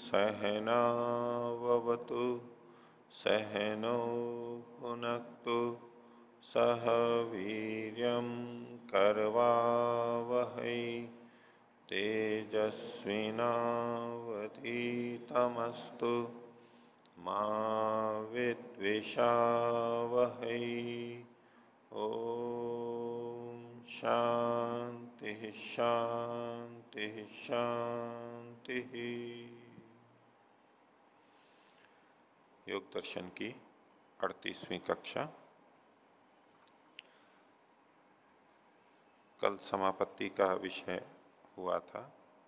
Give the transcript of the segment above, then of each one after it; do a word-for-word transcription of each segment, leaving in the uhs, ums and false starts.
सहनावतु सहनौ भुनक्तु सह वीर्यं करवावहै तेजस्विनावधीतमस्तु मा विद्विषावहै। ओम शांति शांति शांति। योग दर्शन की अड़तीसवीं कक्षा। कल समापत्ति का विषय हुआ था।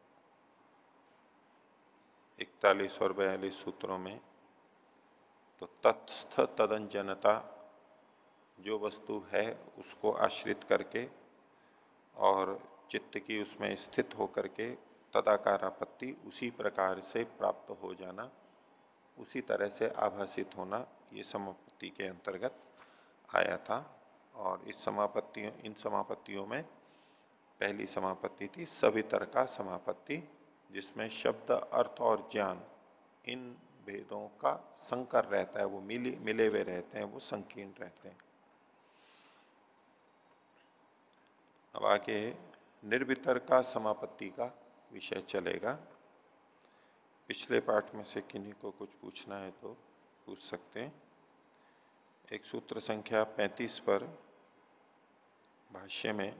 इकतालीस और बयालीस सूत्रों में तो तत्स्थ तदंजनता, जो वस्तु है उसको आश्रित करके और चित्त की उसमें स्थित होकर के तदाकारापत्ति उसी प्रकार से प्राप्त हो जाना, उसी तरह से आभासित होना, ये समापत्ति के अंतर्गत आया था। और इस समापत्तियों इन समापत्तियों में पहली समापत्ति थी सवितर्का समापत्ति, जिसमें शब्द अर्थ और ज्ञान इन भेदों का संकर रहता है, वो मिले मिले हुए रहते हैं, वो संकीर्ण रहते हैं। अब आगे निर्वितर्का समापत्ति का विषय चलेगा। पिछले पाठ में से किन्हीं को कुछ पूछना है तो पूछ सकते हैं। एक सूत्र संख्या पैंतीस पर भाष्य में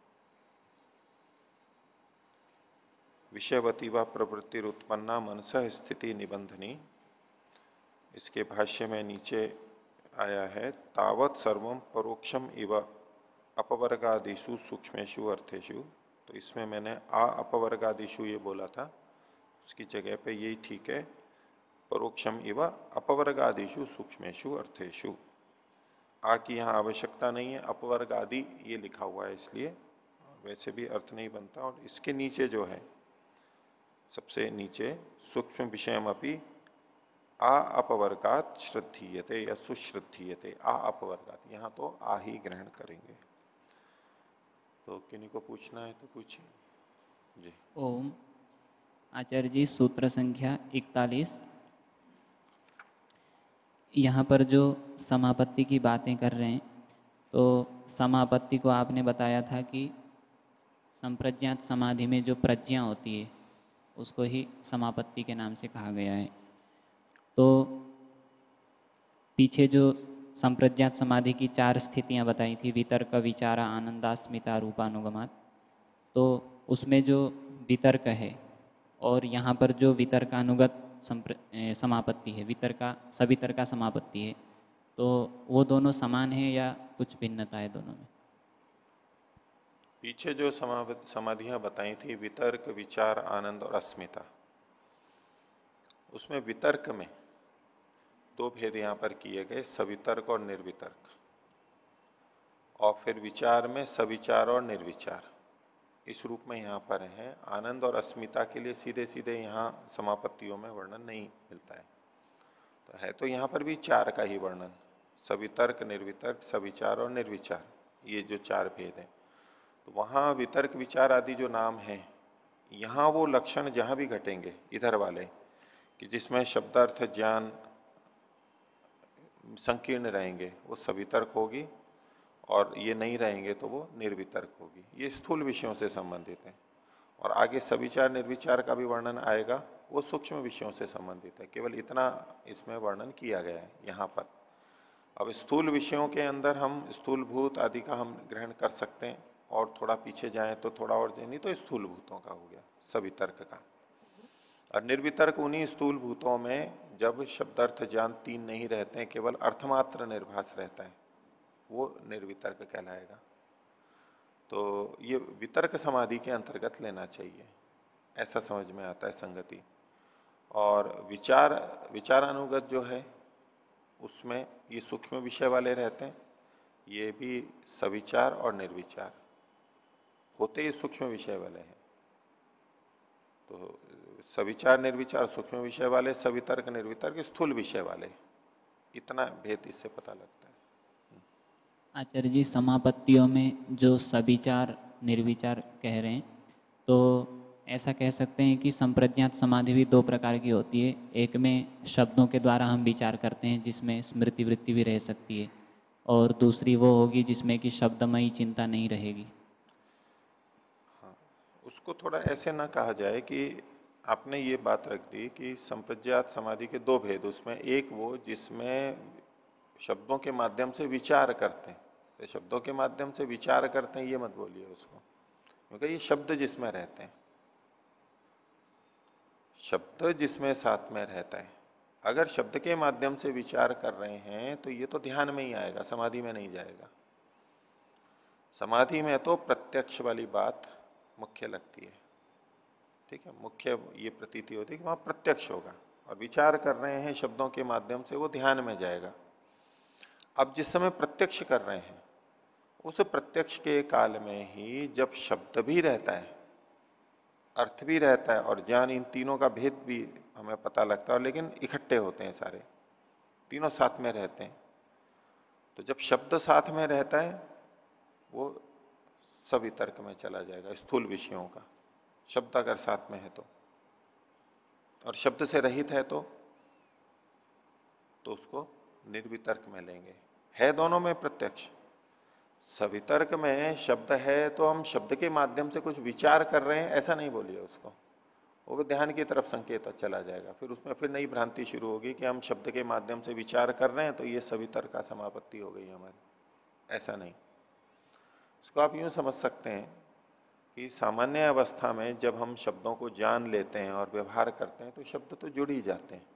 विषयवती व प्रवृत्ति उत्पन्ना मनसः स्थिति निबंधनी, इसके भाष्य में नीचे आया है तावत सर्वम परोक्षम इव अपवर्गादिषु सूक्ष्मेषु अर्थेषु। तो इसमें मैंने आ अपवर्गादिषु ये बोला था, उसकी जगह पे यही ठीक है, परोक्षम इव अपवर्गादिषु सूक्ष्मेषु अर्थेषु। आ की यहाँ आवश्यकता नहीं है, अपवर्ग आदि ये लिखा हुआ है इसलिए, वैसे भी अर्थ नहीं बनता। और इसके नीचे जो है सबसे नीचे सूक्ष्म विषयम अपि आ अपवर्गात श्रद्धीयते या सुश्रद्धीयते, आ अपवर्गात, यहाँ तो आ ही ग्रहण करेंगे। तो किन्हीं को पूछना है तो पूछिए जी। ओम आचार्य जी, सूत्र संख्या इकतालीस, यहाँ पर जो समापत्ति की बातें कर रहे हैं, तो समापत्ति को आपने बताया था कि संप्रज्ञात समाधि में जो प्रज्ञा होती है उसको ही समापत्ति के नाम से कहा गया है। तो पीछे जो संप्रज्ञात समाधि की चार स्थितियां बताई थी, वितर्क, विचारा, आनंदास्मिता, रूपानुगमात, तो उसमें जो वितर्क है और यहाँ पर जो वितर्कानुगत समापत्ति है, वितर्का सवितर्का समापत्ति है, तो वो दोनों समान है या कुछ भिन्नता है दोनों में? पीछे जो समाधियां बताई थी वितर्क, विचार, आनंद और अस्मिता, उसमें वितर्क में दो भेद यहां पर किए गए, सवितर्क और निर्वितर्क। और फिर विचार में सविचार और निर्विचार, इस रूप में यहां पर है। आनंद और अस्मिता के लिए सीधे सीधे यहां समापत्तियों में वर्णन नहीं मिलता है, तो है तो यहां पर भी चार का ही वर्णन, सवितर्क, निर्वितर्क, सविचार और निर्विचार, ये जो चार भेद हैं। तो वहां वितर्क, विचार आदि जो नाम है, यहां वो लक्षण जहां भी घटेंगे इधर वाले, कि जिसमें शब्दार्थ ज्ञान संकीर्ण रहेंगे, वो सवितर्क होगी, और ये नहीं रहेंगे तो वो निर्वितर्क होगी। ये स्थूल विषयों से संबंधित है। और आगे सविचार निर्विचार का भी वर्णन आएगा, वो सूक्ष्म विषयों से संबंधित है। केवल इतना इसमें वर्णन किया गया है यहां पर। अब स्थूल विषयों के अंदर हम स्थूल भूत आदि का हम ग्रहण कर सकते हैं, और थोड़ा पीछे जाएं तो थोड़ा और नहीं तो स्थूल भूतों का हो गया सवितर्क का। और निर्वितर्क उन्हीं स्थूल भूतों में जब शब्दार्थ ज्ञान तीन नहीं रहते हैं, केवल अर्थमात्र निर्भास रहता है, वो निर्वितर्क कहलाएगा। तो ये वितर्क समाधि के अंतर्गत लेना चाहिए, ऐसा समझ में आता है संगति। और विचार विचारानुगत जो है उसमें ये सूक्ष्म विषय वाले रहते हैं, ये भी सविचार और निर्विचार होते ही सूक्ष्म विषय वाले हैं। तो सविचार निर्विचार सूक्ष्म विषय वाले, सवितर्क निर्वितर्क स्थूल विषय वाले, इतना भेद इससे पता लगता है। आचार्य जी, समापत्तियों में जो सविचार निर्विचार कह रहे हैं, तो ऐसा कह सकते हैं कि संप्रज्ञात समाधि भी दो प्रकार की होती है। एक में शब्दों के द्वारा हम विचार करते हैं जिसमें स्मृति वृत्ति भी रह सकती है, और दूसरी वो होगी जिसमें कि शब्दमयी चिंता नहीं रहेगी। हाँ, उसको थोड़ा ऐसे ना कहा जाए कि आपने ये बात रख दी कि संप्रज्ञात समाधि के दो भेद, उसमें एक वो जिसमें शब्दों के माध्यम से विचार करते हैं, तो शब्दों के माध्यम से विचार करते हैं ये मत बोलिए उसको, क्योंकि ये शब्द जिसमें रहते हैं, शब्द जिसमें साथ में रहता है। अगर शब्द के माध्यम से विचार कर रहे हैं तो ये तो ध्यान में ही आएगा, समाधि में नहीं जाएगा। समाधि में तो प्रत्यक्ष वाली बात मुख्य लगती है, ठीक है, मुख्य ये प्रतीति होती है कि वहां प्रत्यक्ष होगा, और विचार कर रहे हैं शब्दों के माध्यम से वो ध्यान में जाएगा। अब जिस समय प्रत्यक्ष कर रहे हैं, उस प्रत्यक्ष के काल में ही जब शब्द भी रहता है, अर्थ भी रहता है और ज्ञान, इन तीनों का भेद भी हमें पता लगता है, लेकिन इकट्ठे होते हैं सारे, तीनों साथ में रहते हैं। तो जब शब्द साथ में रहता है वो सभी तर्क में चला जाएगा, स्थूल विषयों का। शब्द अगर साथ में है तो, और शब्द से रहित है तो तो उसको निर्वितर्क में लेंगे। है दोनों में प्रत्यक्ष। सवितर्क में शब्द है तो हम शब्द के माध्यम से कुछ विचार कर रहे हैं ऐसा नहीं बोलिए उसको, वो ध्यान की तरफ संकेत चला जाएगा। फिर उसमें फिर नई भ्रांति शुरू होगी कि हम शब्द के माध्यम से विचार कर रहे हैं तो ये सवितर्क का समापत्ति हो गई हमारी, ऐसा नहीं। इसको आप यूं समझ सकते हैं कि सामान्य अवस्था में जब हम शब्दों को जान लेते हैं और व्यवहार करते हैं तो शब्द तो जुड़ ही जाते हैं,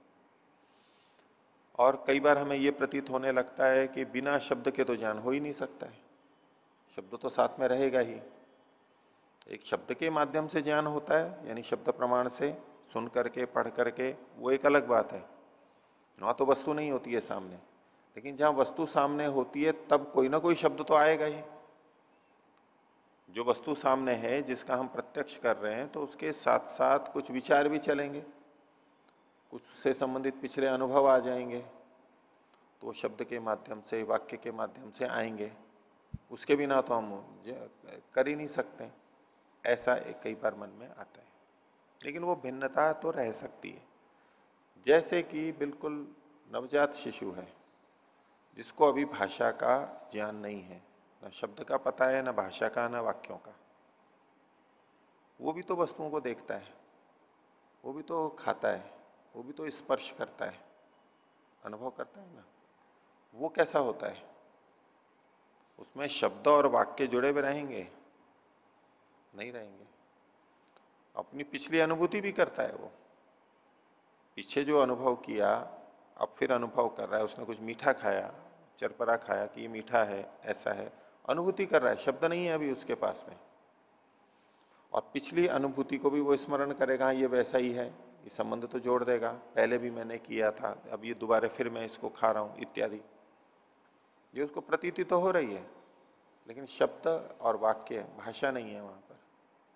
और कई बार हमें यह प्रतीत होने लगता है कि बिना शब्द के तो ज्ञान हो ही नहीं सकता है, शब्द तो साथ में रहेगा ही। एक शब्द के माध्यम से ज्ञान होता है, यानी शब्द प्रमाण से सुन करके पढ़ करके, वो एक अलग बात है, वहां तो वस्तु नहीं होती है सामने। लेकिन जहां वस्तु सामने होती है तब कोई ना कोई शब्द तो आएगा ही। जो वस्तु सामने है जिसका हम प्रत्यक्ष कर रहे हैं, तो उसके साथ साथ कुछ विचार भी चलेंगे, कुछ से संबंधित पिछले अनुभव आ जाएंगे, तो शब्द के माध्यम से, वाक्य के माध्यम से आएंगे। उसके बिना तो हम कर ही नहीं सकते। ऐसा एक कई बार मन में आता है, लेकिन वो भिन्नता तो रह सकती है। जैसे कि बिल्कुल नवजात शिशु है जिसको अभी भाषा का ज्ञान नहीं है, ना शब्द का पता है, ना भाषा का, ना वाक्यों का, वो भी तो वस्तुओं को देखता है, वो भी तो खाता है, वो भी तो स्पर्श करता है, अनुभव करता है ना। वो कैसा होता है? उसमें शब्द और वाक्य जुड़े हुए रहेंगे? नहीं रहेंगे। अपनी पिछली अनुभूति भी करता है वो, पीछे जो अनुभव किया अब फिर अनुभव कर रहा है। उसने कुछ मीठा खाया, चरपरा खाया कि ये मीठा है, ऐसा है, अनुभूति कर रहा है, शब्द नहीं है अभी उसके पास में। और पिछली अनुभूति को भी वो स्मरण करेगा, ये वैसा ही है, ये संबंध तो जोड़ देगा, पहले भी मैंने किया था, अब ये दोबारा फिर मैं इसको खा रहा हूं इत्यादि। ये उसको प्रतीति तो हो रही है, लेकिन शब्द और वाक्य, भाषा नहीं है वहां पर।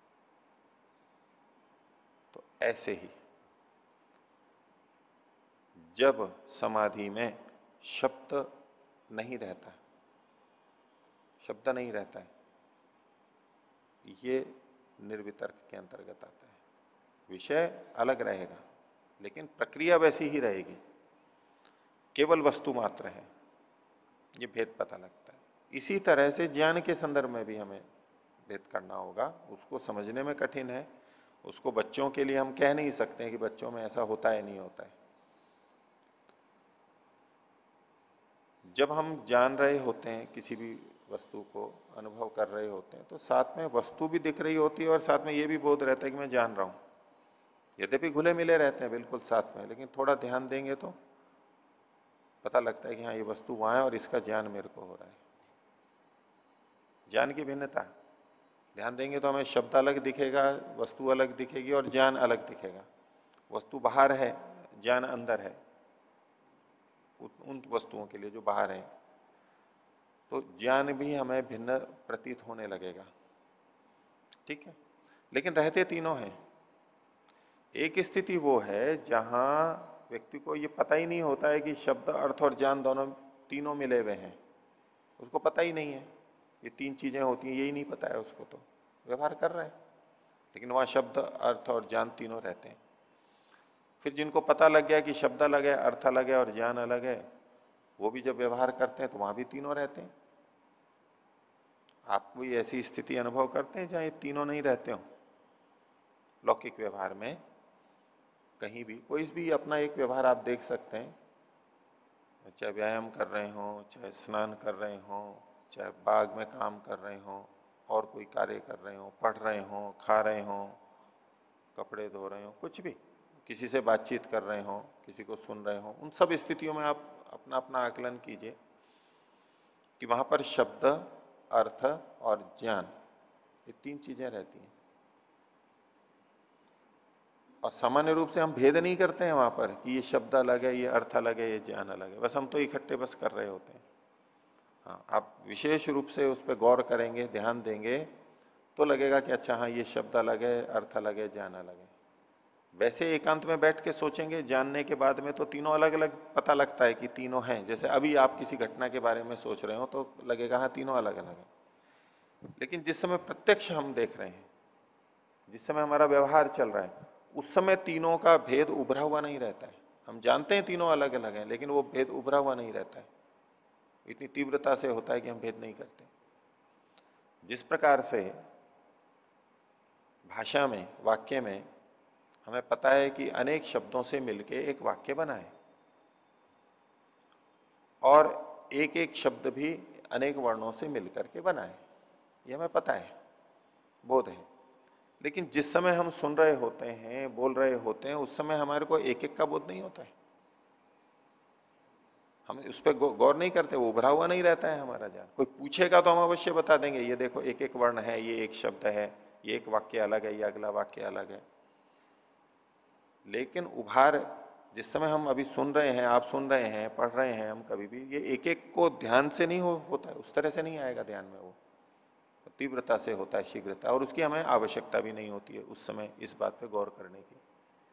तो ऐसे ही जब समाधि में शब्द नहीं रहता, शब्द नहीं रहता है, ये निर्वितर्क के अंतर्गत आता है। विषय अलग रहेगा लेकिन प्रक्रिया वैसी ही रहेगी, केवल वस्तु मात्र है, ये भेद पता लगता है। इसी तरह से ज्ञान के संदर्भ में भी हमें भेद करना होगा। उसको समझने में कठिन है, उसको बच्चों के लिए हम कह नहीं सकते कि बच्चों में ऐसा होता है नहीं होता है। जब हम जान रहे होते हैं किसी भी वस्तु को, अनुभव कर रहे होते हैं, तो साथ में वस्तु भी दिख रही होती है और साथ में यह भी बोध रहता है कि मैं जान रहा हूं। यद्यपि घुले मिले रहते हैं बिल्कुल साथ में, लेकिन थोड़ा ध्यान देंगे तो पता लगता है कि हाँ ये वस्तु वहां है और इसका ज्ञान मेरे को हो रहा है। ज्ञान की भिन्नता, ध्यान देंगे तो हमें शब्द अलग दिखेगा, वस्तु अलग दिखेगी और ज्ञान अलग दिखेगा। वस्तु बाहर है, ज्ञान अंदर है उन वस्तुओं के लिए जो बाहर है, तो ज्ञान भी हमें भिन्न प्रतीत होने लगेगा, ठीक है। लेकिन रहते तीनों हैं। एक स्थिति वो है जहां व्यक्ति को ये पता ही नहीं होता है कि शब्द, अर्थ और ज्ञान दोनों तीनों मिले हुए हैं, उसको पता ही नहीं है ये तीन चीजें होती हैं, यही नहीं पता है उसको, तो व्यवहार कर रहा है। लेकिन वहां शब्द, अर्थ और ज्ञान तीनों रहते हैं। फिर जिनको पता लग गया कि शब्द अलग है, अर्थ अलग है और ज्ञान अलग है, वो भी जब व्यवहार करते हैं तो वहां भी तीनों रहते हैं। आप कोई ऐसी स्थिति अनुभव करते हैं जहां ये तीनों नहीं रहते हो? लौकिक व्यवहार में कहीं भी कोई भी अपना एक व्यवहार आप देख सकते हैं, चाहे व्यायाम कर रहे हो, चाहे स्नान कर रहे हो, चाहे बाग में काम कर रहे हो, और कोई कार्य कर रहे हो, पढ़ रहे हो, खा रहे हो, कपड़े धो रहे हो, कुछ भी, किसी से बातचीत कर रहे हो, किसी को सुन रहे हो, उन सब स्थितियों में आप अपना अपना आकलन कीजिए कि वहां पर शब्द, अर्थ और ज्ञान, ये तीन चीजें रहती हैं। और सामान्य रूप से हम भेद नहीं करते हैं वहां पर कि ये शब्द अलग है, ये अर्थ अलग है, ये ज्ञान अलग है, बस हम तो इकट्ठे बस कर रहे होते हैं। हाँ, आप विशेष रूप से उस पर गौर करेंगे, ध्यान देंगे, तो लगेगा कि अच्छा हाँ, ये शब्द अलग है, अर्थ अलग है, ज्ञान अलग है। वैसे एकांत में बैठ के सोचेंगे जानने के बाद में तो तीनों अलग अलग पता लगता है कि तीनों हैं। जैसे अभी आप किसी घटना के बारे में सोच रहे हो तो लगेगा हाँ, तीनों अलग अलग है। लेकिन जिस समय प्रत्यक्ष हम देख रहे हैं, जिस समय हमारा व्यवहार चल रहा है, उस समय तीनों का भेद उभरा हुआ नहीं रहता है। हम जानते हैं तीनों अलग अलग हैं, लेकिन वो भेद उभरा हुआ नहीं रहता है। इतनी तीव्रता से होता है कि हम भेद नहीं करते। जिस प्रकार से भाषा में, वाक्य में हमें पता है कि अनेक शब्दों से मिलके एक वाक्य बना है, और एक एक शब्द भी अनेक वर्णों से मिलकर के बना है, ये हमें पता है, बोध है। लेकिन जिस समय हम सुन रहे होते हैं, बोल रहे होते हैं, उस समय हमारे को एक एक का बोध नहीं होता है। हम उस पर गौर नहीं करते, वो उभरा हुआ नहीं रहता है हमारा ज्ञान। कोई पूछेगा तो हम अवश्य बता देंगे, ये देखो एक एक वर्ण है, ये एक शब्द है, ये एक वाक्य अलग है, ये अगला वाक्य अलग है। लेकिन उभार जिस समय हम अभी सुन रहे हैं, आप सुन रहे हैं, पढ़ रहे हैं, हम कभी भी ये एक एक को ध्यान से नहीं हो, होता है, उस तरह से नहीं आएगा ध्यान में। वो तीव्रता से होता है, शीघ्रता, और उसकी हमें आवश्यकता भी नहीं होती है उस समय इस बात पे गौर करने की।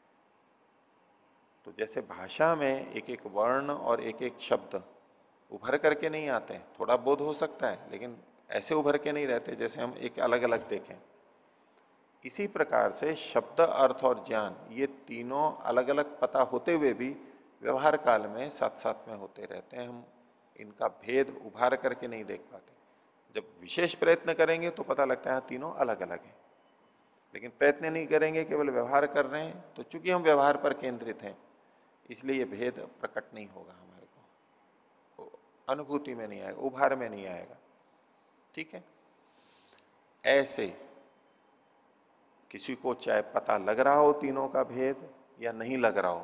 तो जैसे भाषा में एक एक वर्ण और एक एक शब्द उभर करके नहीं आते हैं, थोड़ा बोध हो सकता है, लेकिन ऐसे उभर के नहीं रहते जैसे हम एक अलग अलग देखें। इसी प्रकार से शब्द, अर्थ और ज्ञान, ये तीनों अलग अलग पता होते हुए भी व्यवहार काल में साथ साथ में होते रहते हैं। हम इनका भेद उभार करके नहीं देख पाते। जब विशेष प्रयत्न करेंगे तो पता लगता है तीनों अलग अलग हैं। लेकिन प्रयत्न नहीं करेंगे, केवल व्यवहार कर रहे हैं, तो चूंकि हम व्यवहार पर केंद्रित हैं, इसलिए ये भेद प्रकट नहीं होगा हमारे को, अनुभूति में नहीं आएगा, उभार में नहीं आएगा। ठीक है। ऐसे किसी को चाहे पता लग रहा हो तीनों का भेद या नहीं लग रहा हो,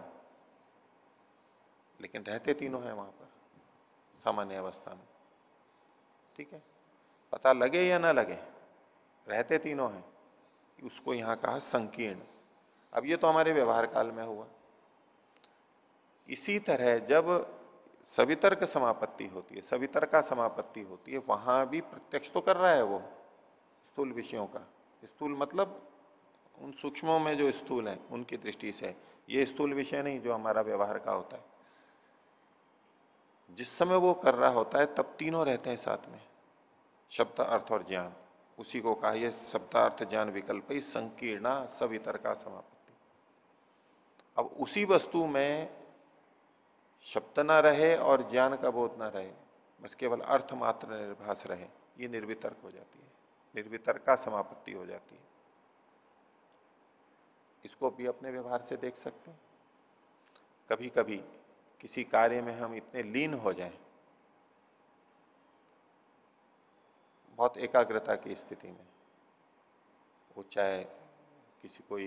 लेकिन रहते तीनों हैं वहां पर सामान्य अवस्था में। ठीक है। पता लगे या ना लगे, रहते तीनों हैं, उसको यहां कहा संकीर्ण। अब ये तो हमारे व्यवहार काल में हुआ। इसी तरह जब सवितर्क समापत्ति होती है, सवितर्का समापत्ति होती है, वहां भी प्रत्यक्ष तो कर रहा है वो स्थूल विषयों का। स्थूल मतलब उन सूक्ष्मों में जो स्थूल है उनकी दृष्टि से, ये स्थूल विषय नहीं जो हमारा व्यवहार का होता है। जिस समय वो कर रहा होता है तब तीनों रहते हैं साथ में, शब्द, अर्थ और ज्ञान। उसी को कहा यह शब्दार्थ ज्ञान विकल्प ही संकीर्णा सवितर्का समापत्ति। अब उसी वस्तु में शब्द ना रहे और ज्ञान का बोध ना रहे, बस केवल अर्थ मात्र निर्भास रहे, ये निर्वितर्क हो जाती है, निर्वितर्का समापत्ति हो जाती है। इसको भी अपने व्यवहार से देख सकते हैं। कभी कभी किसी कार्य में हम इतने लीन हो जाएं, बहुत एकाग्रता की स्थिति में, वो चाहे किसी कोई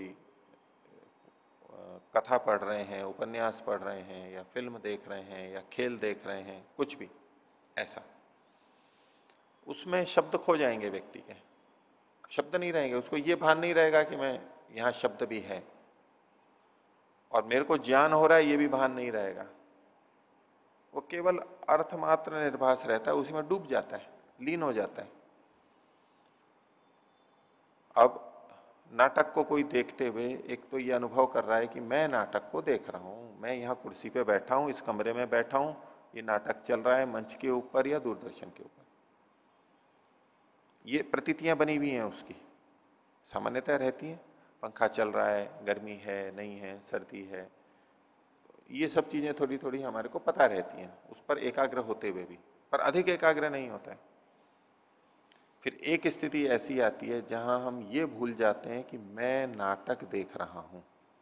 कथा पढ़ रहे हैं, उपन्यास पढ़ रहे हैं, या फिल्म देख रहे हैं, या खेल देख रहे हैं, कुछ भी ऐसा, उसमें शब्द खो जाएंगे व्यक्ति के, शब्द नहीं रहेंगे, उसको ये भान नहीं रहेगा कि मैं यहां शब्द भी है और मेरे को ज्ञान हो रहा है, ये भी भान नहीं रहेगा। वो केवल अर्थ मात्र निर्भास रहता है, उसी में डूब जाता है, लीन हो जाता है। अब नाटक को कोई देखते हुए एक तो ये अनुभव कर रहा है कि मैं नाटक को देख रहा हूं, मैं यहां कुर्सी पे बैठा हूं, इस कमरे में बैठा हूं, ये नाटक चल रहा है मंच के ऊपर या दूरदर्शन के ऊपर, ये प्रतीतियां बनी हुई हैं उसकी, सामान्यतः रहती है। पंखा चल रहा है, गर्मी है, नहीं है, सर्दी है, ये सब चीजें थोड़ी थोड़ी हमारे को पता रहती हैं, उस पर एकाग्र होते हुए भी, पर अधिक एकाग्र नहीं होता है। फिर एक स्थिति ऐसी आती है जहां हम ये भूल जाते हैं कि मैं नाटक देख रहा हूं,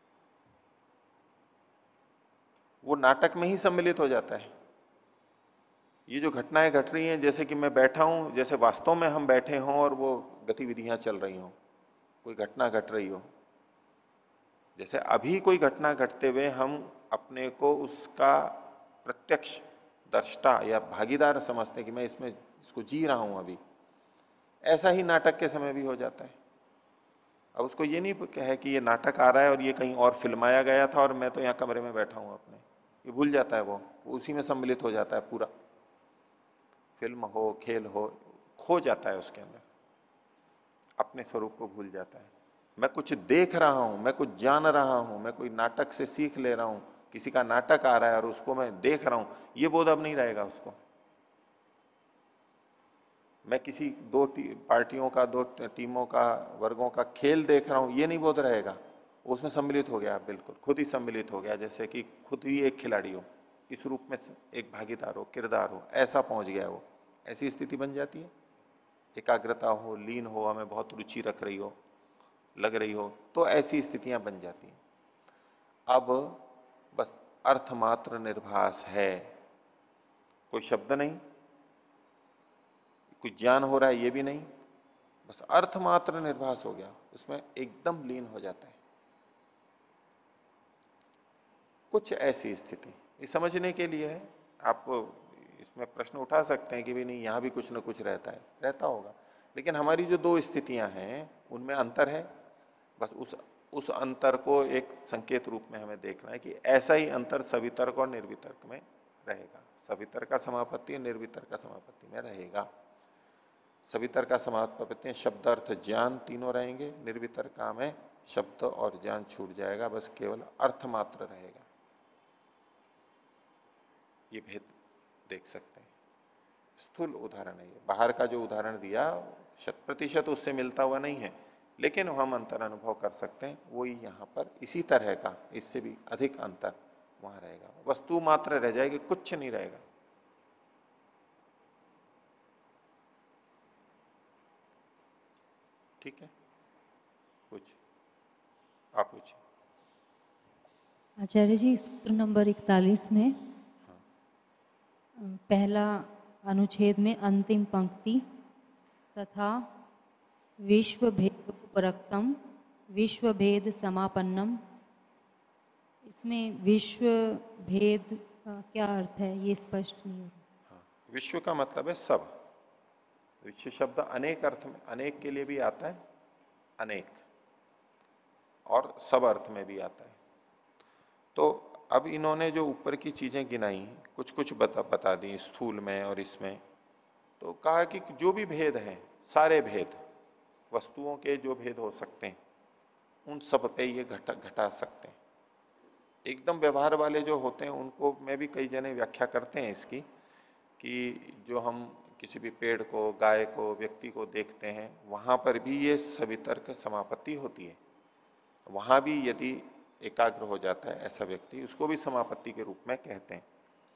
वो नाटक में ही सम्मिलित हो जाता है। ये जो घटनाएं घट रही हैं, जैसे कि मैं बैठा हूं, जैसे वास्तव में हम बैठे हों और वो गतिविधियां चल रही हों, कोई घटना घट रही हो, जैसे अभी कोई घटना घटते हुए हम अपने को उसका प्रत्यक्ष दृष्टा या भागीदार समझते हैं कि मैं इसमें इसको जी रहा हूं अभी, ऐसा ही नाटक के समय भी हो जाता है। अब उसको ये नहीं है कि ये नाटक आ रहा है और ये कहीं और फिल्माया गया था और मैं तो यहां कमरे में बैठा हूं अपने, ये भूल जाता है, वो उसी में सम्मिलित हो जाता है पूरा, फिल्म हो, खेल हो, खो जाता है उसके अंदर, अपने स्वरूप को भूल जाता है। मैं कुछ देख रहा हूं, मैं कुछ जान रहा हूं, मैं कोई नाटक से सीख ले रहा हूं, किसी का नाटक आ रहा है और उसको मैं देख रहा हूं, ये बोध अब नहीं रहेगा उसको। मैं किसी दो पार्टियों का, दो टीमों का, वर्गों का खेल देख रहा हूं, ये नहीं बोध रहेगा, उसमें सम्मिलित हो गया, बिल्कुल खुद ही सम्मिलित हो गया, जैसे कि खुद ही एक खिलाड़ी हो, इस रूप में एक भागीदार हो, किरदार हो, ऐसा पहुंच गया वो। ऐसी स्थिति बन जाती है, एकाग्रता हो, लीन हो, हमें बहुत रुचि रख रही हो, लग रही हो, तो ऐसी स्थितियां बन जाती हैं। अब बस अर्थमात्र निर्भास है, कोई शब्द नहीं, कोई ज्ञान हो रहा है ये भी नहीं, बस अर्थमात्र निर्भास हो गया, उसमें एकदम लीन हो जाता है। कुछ ऐसी स्थिति ये समझने के लिए है। आप इसमें प्रश्न उठा सकते हैं कि भी नहीं, यहां भी कुछ ना कुछ रहता है, रहता होगा, लेकिन हमारी जो दो स्थितियां हैं उनमें अंतर है। बस उस उस अंतर को एक संकेत रूप में हमें देखना है कि ऐसा ही अंतर सवितर्क और निर्वितर्क में रहेगा। सवितर्क का समापत्ति और निर्वितर्क का समापत्ति में रहेगा। सवितर्क का समापत्ति शब्द अर्थ ज्ञान तीनों रहेंगे, निर्वितर्क में शब्द और ज्ञान छूट जाएगा, बस केवल अर्थ मात्र रहेगा। ये भेद देख सकते हैं। स्थूल उदाहरण है ये, बाहर का जो उदाहरण दिया शत प्रतिशत उससे मिलता हुआ नहीं है, लेकिन हम अंतर अनुभव कर सकते हैं, वही यहां पर इसी तरह का, इससे भी अधिक अंतर वहां रहेगा। वस्तु मात्र रह जाएगी, कुछ नहीं रहेगा। ठीक है, कुछ आप पूछिए। आचार्य जी, सूत्र नंबर इकतालीस में हाँ। पहला अनुच्छेद में अंतिम पंक्ति, तथा विश्व भेद उपरक्तम विश्व भेद समापन्नम, इसमें विश्व भेद का क्या अर्थ है, ये स्पष्ट नहीं है। हाँ, विश्व का मतलब है सब। विश्व शब्द अनेक अर्थ में, अनेक के लिए भी आता है, अनेक, और सब अर्थ में भी आता है। तो अब इन्होंने जो ऊपर की चीजें गिनाई, कुछ कुछ बता बता दी स्थूल में और इसमें, तो कहा कि जो भी भेद हैं, सारे भेद, वस्तुओं के जो भेद हो सकते हैं, उन सब पे ये घटा घटा सकते हैं। एकदम व्यवहार वाले जो होते हैं उनको में भी कई जने व्याख्या करते हैं इसकी, कि जो हम किसी भी पेड़ को, गाय को, व्यक्ति को देखते हैं, वहां पर भी ये सवितर्क समापत्ति होती है। वहां भी यदि एकाग्र हो जाता है ऐसा व्यक्ति, उसको भी समापत्ति के रूप में कहते हैं।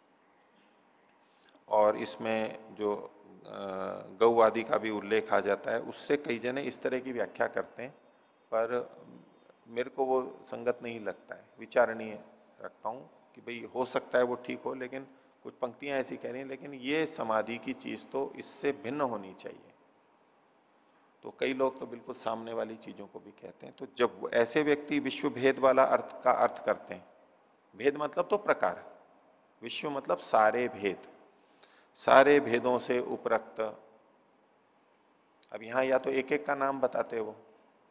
और इसमें जो गौ आदि का भी उल्लेख आ जाता है, उससे कई जने इस तरह की व्याख्या करते हैं, पर मेरे को वो संगत नहीं लगता है, विचारणीय रखता हूं कि भाई हो सकता है वो ठीक हो, लेकिन कुछ पंक्तियां ऐसी कह रही हैं, लेकिन ये समाधि की चीज तो इससे भिन्न होनी चाहिए। तो कई लोग तो बिल्कुल सामने वाली चीजों को भी कहते हैं। तो जब ऐसे व्यक्ति विश्व भेद वाला अर्थ का अर्थ करते हैं, भेद मतलब तो प्रकार, विश्व मतलब सारे भेद, सारे भेदों से उपरक्त। अब यहां या तो एक एक का नाम बताते वो,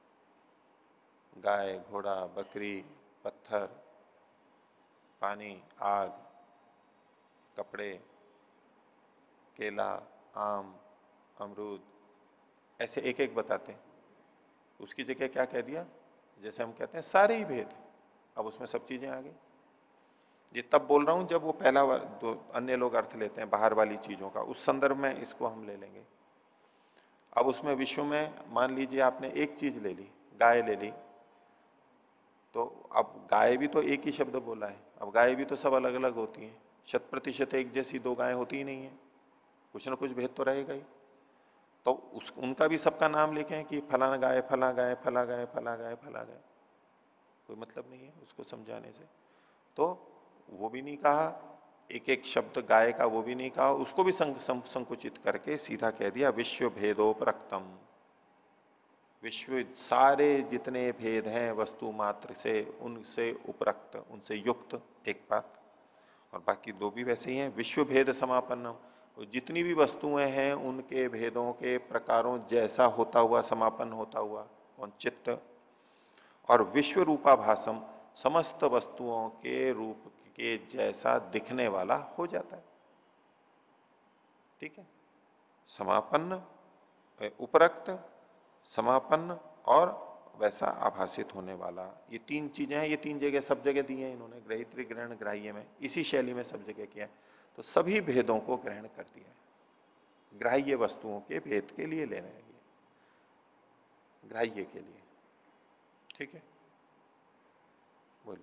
गाय, घोड़ा, बकरी, पत्थर, पानी, आग, कपड़े, केला, आम, अमरूद, ऐसे एक एक बताते हैं। उसकी जगह क्या कह दिया, जैसे हम कहते हैं सारे ही भेद, अब उसमें सब चीजें आ गई। ये तब बोल रहा हूं जब वो पहला दो अन्य लोग अर्थ लेते हैं बाहर वाली चीजों का, उस संदर्भ में इसको हम ले लेंगे। अब उसमें विश्व में मान लीजिए आपने एक चीज ले ली, गाय ले ली, तो अब गाय भी तो एक ही शब्द बोला है, अब गाय भी तो सब अलग अलग होती हैं, शत प्रतिशत एक जैसी दो गायें होती ही नहीं है, कुछ ना कुछ भेद तो रहेगा ही। तो उस उनका भी सबका नाम लिखें कि फलाना गाय फला गाय फला गाय फला गाय फला गाय, कोई मतलब नहीं है उसको समझाने से। तो वो भी नहीं कहा, एक एक शब्द गाय का वो भी नहीं कहा, उसको भी संक, सं, संकुचित करके सीधा कह दिया विश्व भेदोपरक्तम। विश्व सारे जितने भेद हैं वस्तु मात्र से, उनसे उपरक्त, उनसे युक्त एक बात, और बाकी दो भी वैसे ही हैं। विश्व भेद समापन्नम, जितनी भी वस्तुएं हैं उनके भेदों के प्रकारों जैसा होता हुआ, समापन होता हुआ, कौन? चित्त। और विश्व रूपाभासम, समस्त वस्तुओं के रूप के जैसा दिखने वाला हो जाता है। ठीक है, समापन्न, उपरक्त, समापन्न और वैसा आभासित होने वाला, ये तीन चीजें हैं। ये तीन जगह सब जगह दी हैं इन्होंने, ग्रहित्री ग्रहण ग्राह्य में, इसी शैली में सब जगह किया है। तो सभी भेदों को ग्रहण कर दिया है, ग्राह्य वस्तुओं के भेद के लिए ले रहे हैं ये, ग्राह्य के लिए। ठीक है, बोलिए।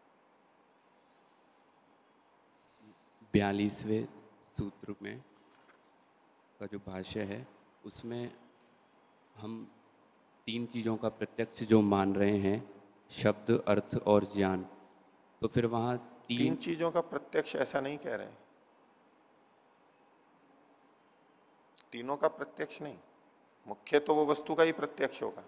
बयालीसवें सूत्र में का जो भाष्य है उसमें हम तीन चीजों का प्रत्यक्ष जो मान रहे हैं, शब्द, अर्थ और ज्ञान, तो फिर वहां तीन, तीन चीजों का प्रत्यक्ष ऐसा नहीं कह रहे हैं, तीनों का प्रत्यक्ष नहीं, मुख्य तो वो वस्तु का ही प्रत्यक्ष होगा।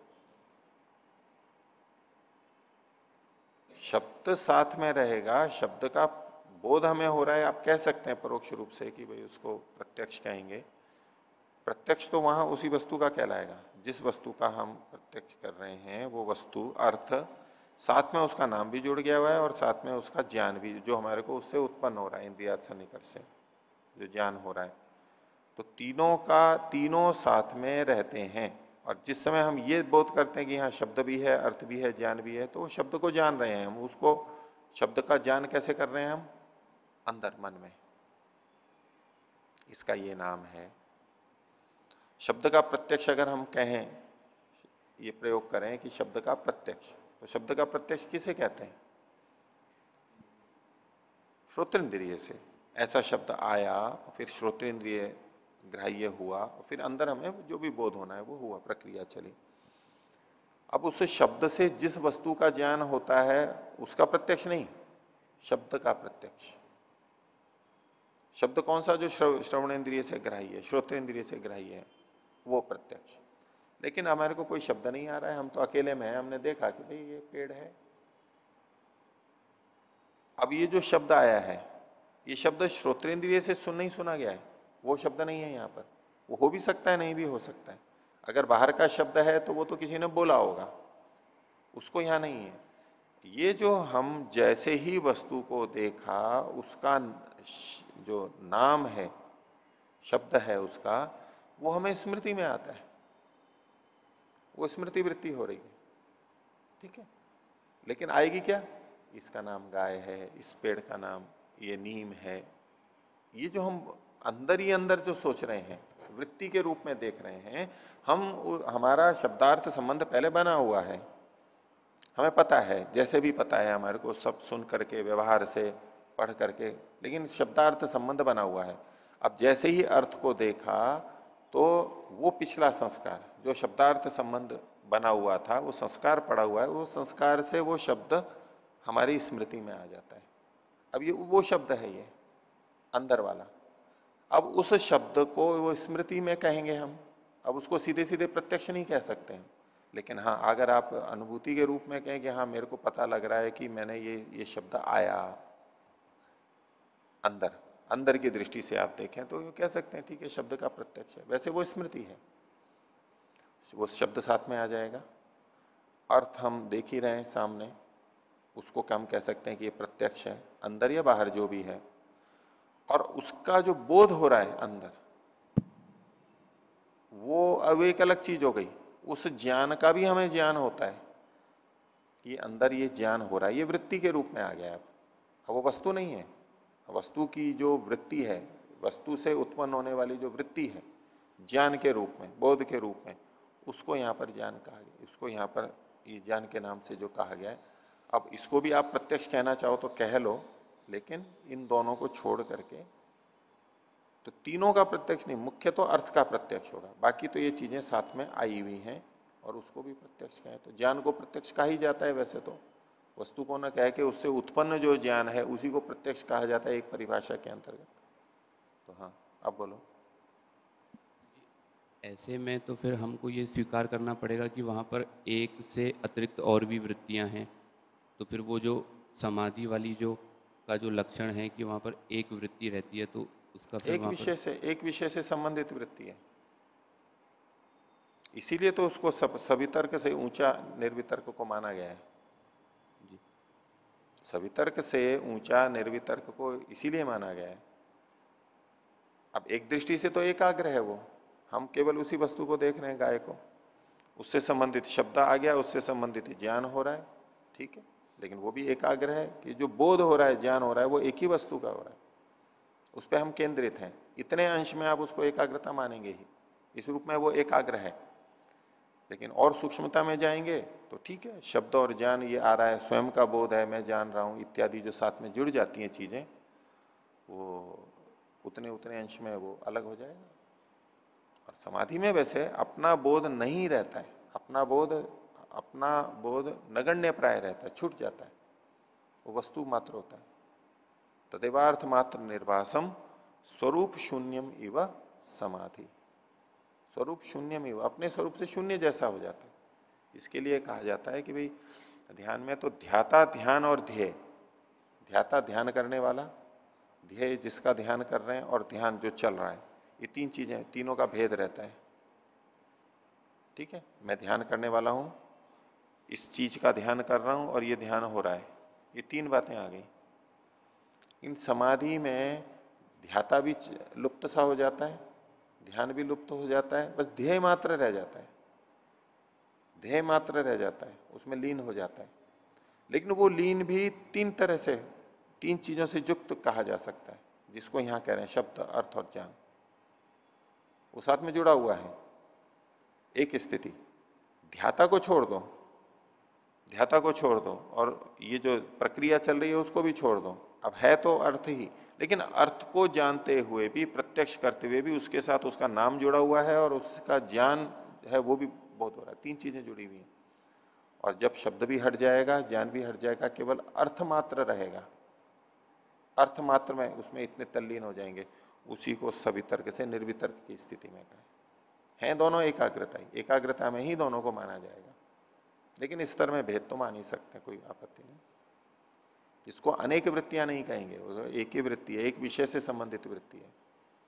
शब्द साथ में रहेगा, शब्द का बोध हमें हो रहा है, आप कह सकते हैं परोक्ष रूप से कि भाई उसको प्रत्यक्ष कहेंगे। प्रत्यक्ष तो वहां उसी वस्तु का कहलाएगा, जिस वस्तु का हम प्रत्यक्ष कर रहे हैं वो वस्तु, अर्थ, साथ में उसका नाम भी जुड़ गया हुआ है और साथ में उसका ज्ञान भी, जो हमारे को उससे उत्पन्न हो रहा है, इंद्रियार्थ सन्निकर्ष से जो ज्ञान हो रहा है। तो तीनों का, तीनों साथ में रहते हैं। और जिस समय हम ये बोध करते हैं कि यहाँ शब्द भी है, अर्थ भी है, ज्ञान भी है, तो शब्द को जान रहे हैं हम, उसको शब्द का ज्ञान कैसे कर रहे हैं हम? अंदर मन में, इसका ये नाम है। शब्द का प्रत्यक्ष अगर हम कहें, ये प्रयोग करें कि शब्द का प्रत्यक्ष, तो शब्द का प्रत्यक्ष किसे कहते हैं? श्रोतेंद्रिय से। ऐसा शब्द आया, फिर श्रोतेंद्रिय ग्राह्य हुआ, फिर अंदर हमें जो भी बोध होना है वो हुआ, प्रक्रिया चली। अब उस शब्द से जिस वस्तु का ज्ञान होता है उसका प्रत्यक्ष नहीं, शब्द का प्रत्यक्ष। शब्द कौन सा? जो श्रवणेन्द्रिय से ग्राह्य है, श्रोतेंद्रिय से ग्राह्य है, वो प्रत्यक्ष। लेकिन हमारे को कोई शब्द नहीं आ रहा है, हम तो अकेले में हैं, हमने देखा कि भाई ये पेड़ है। अब ये जो शब्द आया है, ये शब्द श्रोतेंद्रिय से सुन नहीं सुना गया है, वो शब्द नहीं है यहाँ पर। वो हो भी सकता है, नहीं भी हो सकता है। अगर बाहर का शब्द है तो वो तो किसी ने बोला होगा, उसको यहां नहीं है। ये जो हम जैसे ही वस्तु को देखा, उसका जो नाम है, शब्द है उसका, वो हमें स्मृति में आता है, वो स्मृति वृत्ति हो रही है। ठीक है, लेकिन आएगी क्या? इसका नाम गाय है, इस पेड़ का नाम ये नीम है। ये जो हम अंदर ही अंदर जो सोच रहे हैं, वृत्ति के रूप में देख रहे हैं हम, हमारा शब्दार्थ संबंध पहले बना हुआ है, हमें पता है, जैसे भी पता है हमारे को, सब सुन करके, व्यवहार से, पढ़ करके, लेकिन शब्दार्थ संबंध बना हुआ है। अब जैसे ही अर्थ को देखा तो वो पिछला संस्कार जो शब्दार्थ संबंध बना हुआ था, वो संस्कार पड़ा हुआ है, वो संस्कार से वो शब्द हमारी स्मृति में आ जाता है। अब ये वो शब्द है, ये अंदर वाला। अब उस शब्द को वो स्मृति में कहेंगे हम, अब उसको सीधे सीधे प्रत्यक्ष नहीं कह सकते हैं। लेकिन हाँ, अगर आप अनुभूति के रूप में कहें कि हाँ मेरे को पता लग रहा है कि मैंने ये ये शब्द आया अंदर, अंदर की दृष्टि से आप देखें तो ये कह सकते हैं ठीक है, शब्द का प्रत्यक्ष है। वैसे वो स्मृति है, वो शब्द साथ में आ जाएगा। अर्थ हम देख ही रहे हैं सामने, उसको हम कह सकते हैं कि ये प्रत्यक्ष है, अंदर या बाहर जो भी है। और उसका जो बोध हो रहा है अंदर, वो अब एक अलग चीज हो गई। उस ज्ञान का भी हमें ज्ञान होता है कि अंदर ये ज्ञान हो रहा है, ये वृत्ति के रूप में आ गया। अब अब वो वस्तु नहीं है, वस्तु की जो वृत्ति है, वस्तु से उत्पन्न होने वाली जो वृत्ति है, ज्ञान के रूप में, बोध के रूप में, उसको यहां पर ज्ञान कहा गया, इसको यहां पर ये ज्ञान के नाम से जो कहा गया है। अब इसको भी आप प्रत्यक्ष कहना चाहो तो कह लो, लेकिन इन दोनों को छोड़ करके, तो तीनों का प्रत्यक्ष नहीं, मुख्य तो अर्थ का प्रत्यक्ष होगा, बाकी तो ये चीजें साथ में आई हुई हैं और उसको भी प्रत्यक्ष कहें तो ज्ञान को प्रत्यक्ष कहा ही जाता है। वैसे तो वस्तु को न कह के उससे उत्पन्न जो ज्ञान है उसी को प्रत्यक्ष कहा जाता है एक परिभाषा के अंतर्गत। तो हाँ, अब बोलो। ऐसे में तो फिर हमको ये स्वीकार करना पड़ेगा कि वहाँ पर एक से अतिरिक्त और भी वृत्तियाँ हैं, तो फिर वो जो समाधि वाली जो का जो लक्षण है कि वहाँ पर एक वृत्ति रहती है, तो उसका फिर एक वहाँ विषय पर से एक विषय से संबंधित वृत्ति है, इसीलिए तो उसको सब सवितर्क से ऊंचा निर्वितर्क को माना गया है। जी सवितर्क से ऊंचा निर्वितर्क को इसीलिए माना गया है। अब एक दृष्टि से तो एकाग्र है वो, हम केवल उसी वस्तु को देख रहे हैं, गाय को, उससे संबंधित शब्द आ गया, उससे संबंधित ज्ञान हो रहा है, ठीक है, लेकिन वो भी एकाग्र है कि जो बोध हो रहा है, ज्ञान हो रहा है, वो एक ही वस्तु का हो रहा है, उस पर हम केंद्रित हैं। इतने अंश में आप उसको एकाग्रता मानेंगे ही, इस रूप में वो एकाग्र है। लेकिन और सूक्ष्मता में जाएंगे तो ठीक है, शब्द और ज्ञान ये आ रहा है, स्वयं का बोध है, मैं जान रहा हूं इत्यादि जो साथ में जुड़ जाती हैं चीजें, वो उतने उतने अंश में वो अलग हो जाएगा। और समाधि में वैसे अपना बोध नहीं रहता है, अपना बोध अपना बोध नगण्य प्राय रहता है, छूट जाता है, वो वस्तु मात्र होता है। तदेवार्थ मात्र निर्वासम स्वरूप शून्यम इव समाधि, स्वरूप शून्यम इव, अपने स्वरूप से शून्य जैसा हो जाता है। इसके लिए कहा जाता है कि भाई ध्यान में तो ध्याता ध्यान और ध्येय, ध्याता ध्यान करने वाला, ध्येय जिसका ध्यान कर रहे हैं, और ध्यान जो चल रहा है, ये तीन चीजें, तीनों का भेद रहता है। ठीक है, मैं ध्यान करने वाला हूं, इस चीज का ध्यान कर रहा हूं और ये ध्यान हो रहा है, ये तीन बातें आ गई। इन समाधि में ध्याता भी लुप्त सा हो जाता है, ध्यान भी लुप्त हो जाता है, बस ध्येय मात्र रह जाता है, ध्येय मात्र रह जाता है, उसमें लीन हो जाता है। लेकिन वो लीन भी तीन तरह से, तीन चीजों से युक्त कहा जा सकता है, जिसको यहां कह रहे हैं शब्द, अर्थ और ज्ञान, वो साथ में जुड़ा हुआ है। एक स्थिति, ध्याता को छोड़ दो, ध्याता को छोड़ दो और ये जो प्रक्रिया चल रही है उसको भी छोड़ दो, अब है तो अर्थ ही, लेकिन अर्थ को जानते हुए भी, प्रत्यक्ष करते हुए भी उसके साथ उसका नाम जुड़ा हुआ है और उसका ज्ञान है वो भी बहुत हो रहा है, तीन चीजें जुड़ी हुई हैं। और जब शब्द भी हट जाएगा, ज्ञान भी हट जाएगा, केवल अर्थ मात्र रहेगा, अर्थ मात्र में उसमें इतने तल्लीन हो जाएंगे, उसी को सवितर्क से निर्वितर्क की स्थिति में कहा है। दोनों एकाग्रता ही, एकाग्रता में ही दोनों को माना जाएगा, लेकिन इस स्तर में भेद तो मान ही सकते हैं, कोई आपत्ति नहीं। इसको अनेक वृत्तियां नहीं कहेंगे, वो एक ही वृत्ति है, एक विषय से संबंधित वृत्ति है।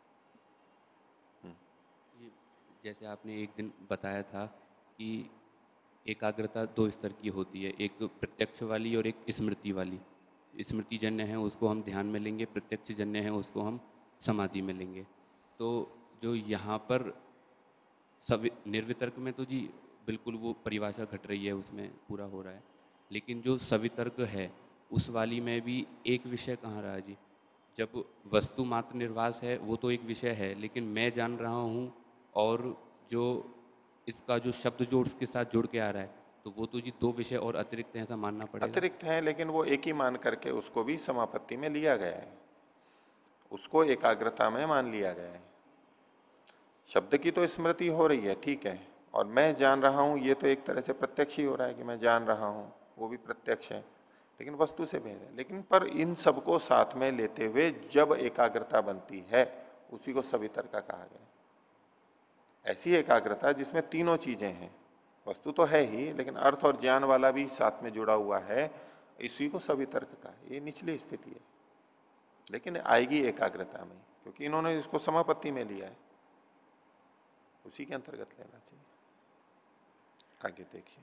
ये जैसे आपने एक दिन बताया था कि एकाग्रता दो स्तर की होती है, एक प्रत्यक्ष वाली और एक स्मृति वाली। स्मृति जन्य है उसको हम ध्यान में लेंगे, प्रत्यक्ष जन्य है उसको हम समाधि में लेंगे। तो जो यहाँ पर सब निर्वितर्क में तो जी बिल्कुल वो परिभाषा घट रही है, उसमें पूरा हो रहा है, लेकिन जो सवितर्क है उस वाली में भी एक विषय कहाँ रहा जी? जब वस्तु मात्र निर्वास है वो तो एक विषय है, लेकिन मैं जान रहा हूँ और जो इसका जो शब्द जो उसके साथ जुड़ के आ रहा है, तो वो तो जी दो विषय और अतिरिक्त हैं, ऐसा मानना पड़ेगा। अतिरिक्त है, लेकिन वो एक ही मान करके उसको भी समापत्ति में लिया गया है, उसको एकाग्रता में मान लिया गया है। शब्द की तो स्मृति हो रही है, ठीक है, और मैं जान रहा हूं, ये तो एक तरह से प्रत्यक्ष ही हो रहा है कि मैं जान रहा हूं, वो भी प्रत्यक्ष है, लेकिन वस्तु से भेद है। लेकिन पर इन सबको साथ में लेते हुए जब एकाग्रता बनती है, उसी को सवितर्क कहा गया। ऐसी एकाग्रता जिसमें तीनों चीजें हैं, वस्तु तो है ही, लेकिन अर्थ और ज्ञान वाला भी साथ में जुड़ा हुआ है, इसी को सवितर्क कहा। ये निचली स्थिति है, लेकिन आएगी एकाग्रता में, क्योंकि इन्होंने इसको समापत्ति में लिया है, उसी के अंतर्गत लेना चाहिए। आगे देखिए,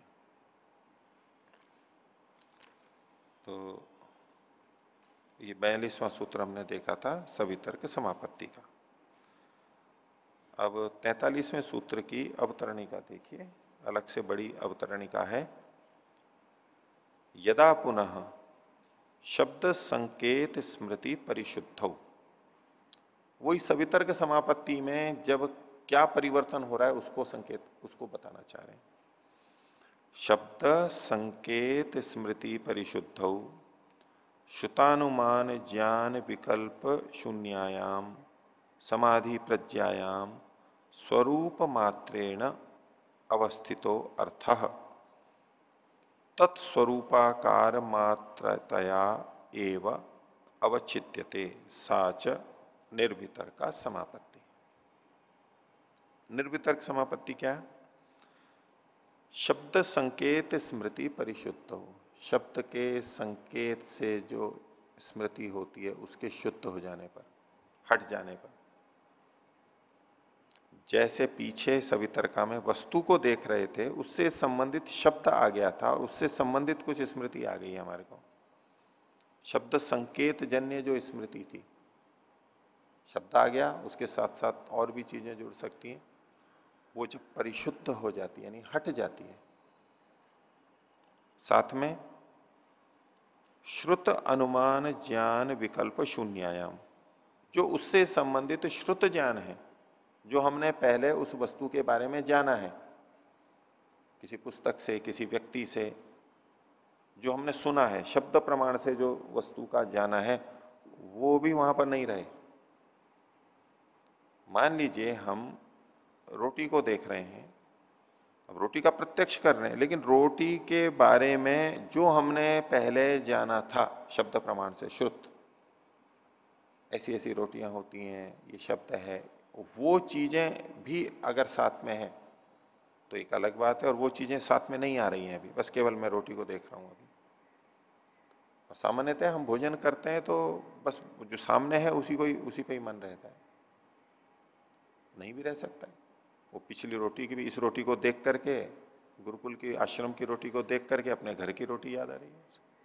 तो ये बयालीसवां सूत्र हमने देखा था सवितर्क समापत्ति का। अब तैतालीसवें सूत्र की अवतरणिका देखिए, अलग से बड़ी अवतरणिका है। यदा पुनः शब्द संकेत स्मृति परिशुद्ध, वही सवितर्क समापत्ति में जब क्या परिवर्तन हो रहा है उसको संकेत, उसको बताना चाह रहे हैं। शब्द संकेत स्मृति परिशुद्धौ श्रुतानुमान ज्ञान विकल्प शून्यायाम समाधि प्रज्ञायाम स्वरूप मात्रेण अवस्थितो अर्थः तत्स्वरूपाकार मात्रतया एव अवचित्यते साच निर्वितर्का समापत्ति। निर्वितर्क समापत्ति क्या है? शब्द संकेत स्मृति परिशुद्ध हो, शब्द के संकेत से जो स्मृति होती है उसके शुद्ध हो जाने पर, हट जाने पर। जैसे पीछे सवितर्का में वस्तु को देख रहे थे, उससे संबंधित शब्द आ गया था और उससे संबंधित कुछ स्मृति आ गई है हमारे को। शब्द संकेत जन्य जो स्मृति थी, शब्द आ गया, उसके साथ साथ और भी चीजें जुड़ सकती हैं, वो जब परिशुद्ध हो जाती है यानी हट जाती है, साथ में श्रुत अनुमान ज्ञान विकल्प शून्यायाम, जो उससे संबंधित श्रुत ज्ञान है, जो हमने पहले उस वस्तु के बारे में जाना है, किसी पुस्तक से, किसी व्यक्ति से, जो हमने सुना है, शब्द प्रमाण से जो वस्तु का जाना है, वो भी वहां पर नहीं रहे। मान लीजिए हम रोटी को देख रहे हैं, अब रोटी का प्रत्यक्ष कर रहे हैं, लेकिन रोटी के बारे में जो हमने पहले जाना था शब्द प्रमाण से, श्रुत, ऐसी ऐसी रोटियां होती हैं, ये शब्द है, वो चीजें भी अगर साथ में है तो एक अलग बात है, और वो चीजें साथ में नहीं आ रही हैं अभी, बस केवल मैं रोटी को देख रहा हूं अभी। और सामान्यतः हम भोजन करते हैं तो बस जो सामने है उसी को ही, उसी पे ही मन रहता है, नहीं भी रह सकता है। वो पिछली रोटी की भी, इस रोटी को देख करके, गुरुकुल की आश्रम की रोटी को देख करके अपने घर की रोटी याद आ रही है।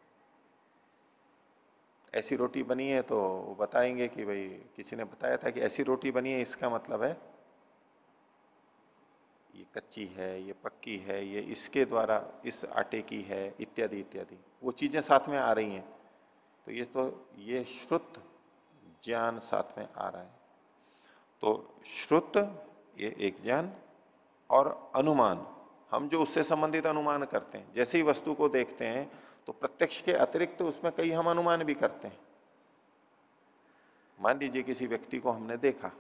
ऐसी रोटी बनी है तो वो बताएंगे कि भाई किसी ने बताया था कि ऐसी रोटी बनी है, इसका मतलब है ये कच्ची है, ये पक्की है, ये इसके द्वारा इस आटे की है, इत्यादि इत्यादि, वो चीजें साथ में आ रही हैं। तो ये तो ये श्रुत ज्ञान साथ में आ रहा है। तो श्रुत ये एक ज्ञान, और अनुमान, हम जो उससे संबंधित अनुमान करते हैं, जैसे ही वस्तु को देखते हैं तो प्रत्यक्ष के अतिरिक्त उसमें कई हम अनुमान भी करते हैं। मान लीजिए किसी व्यक्ति को हमने देखा,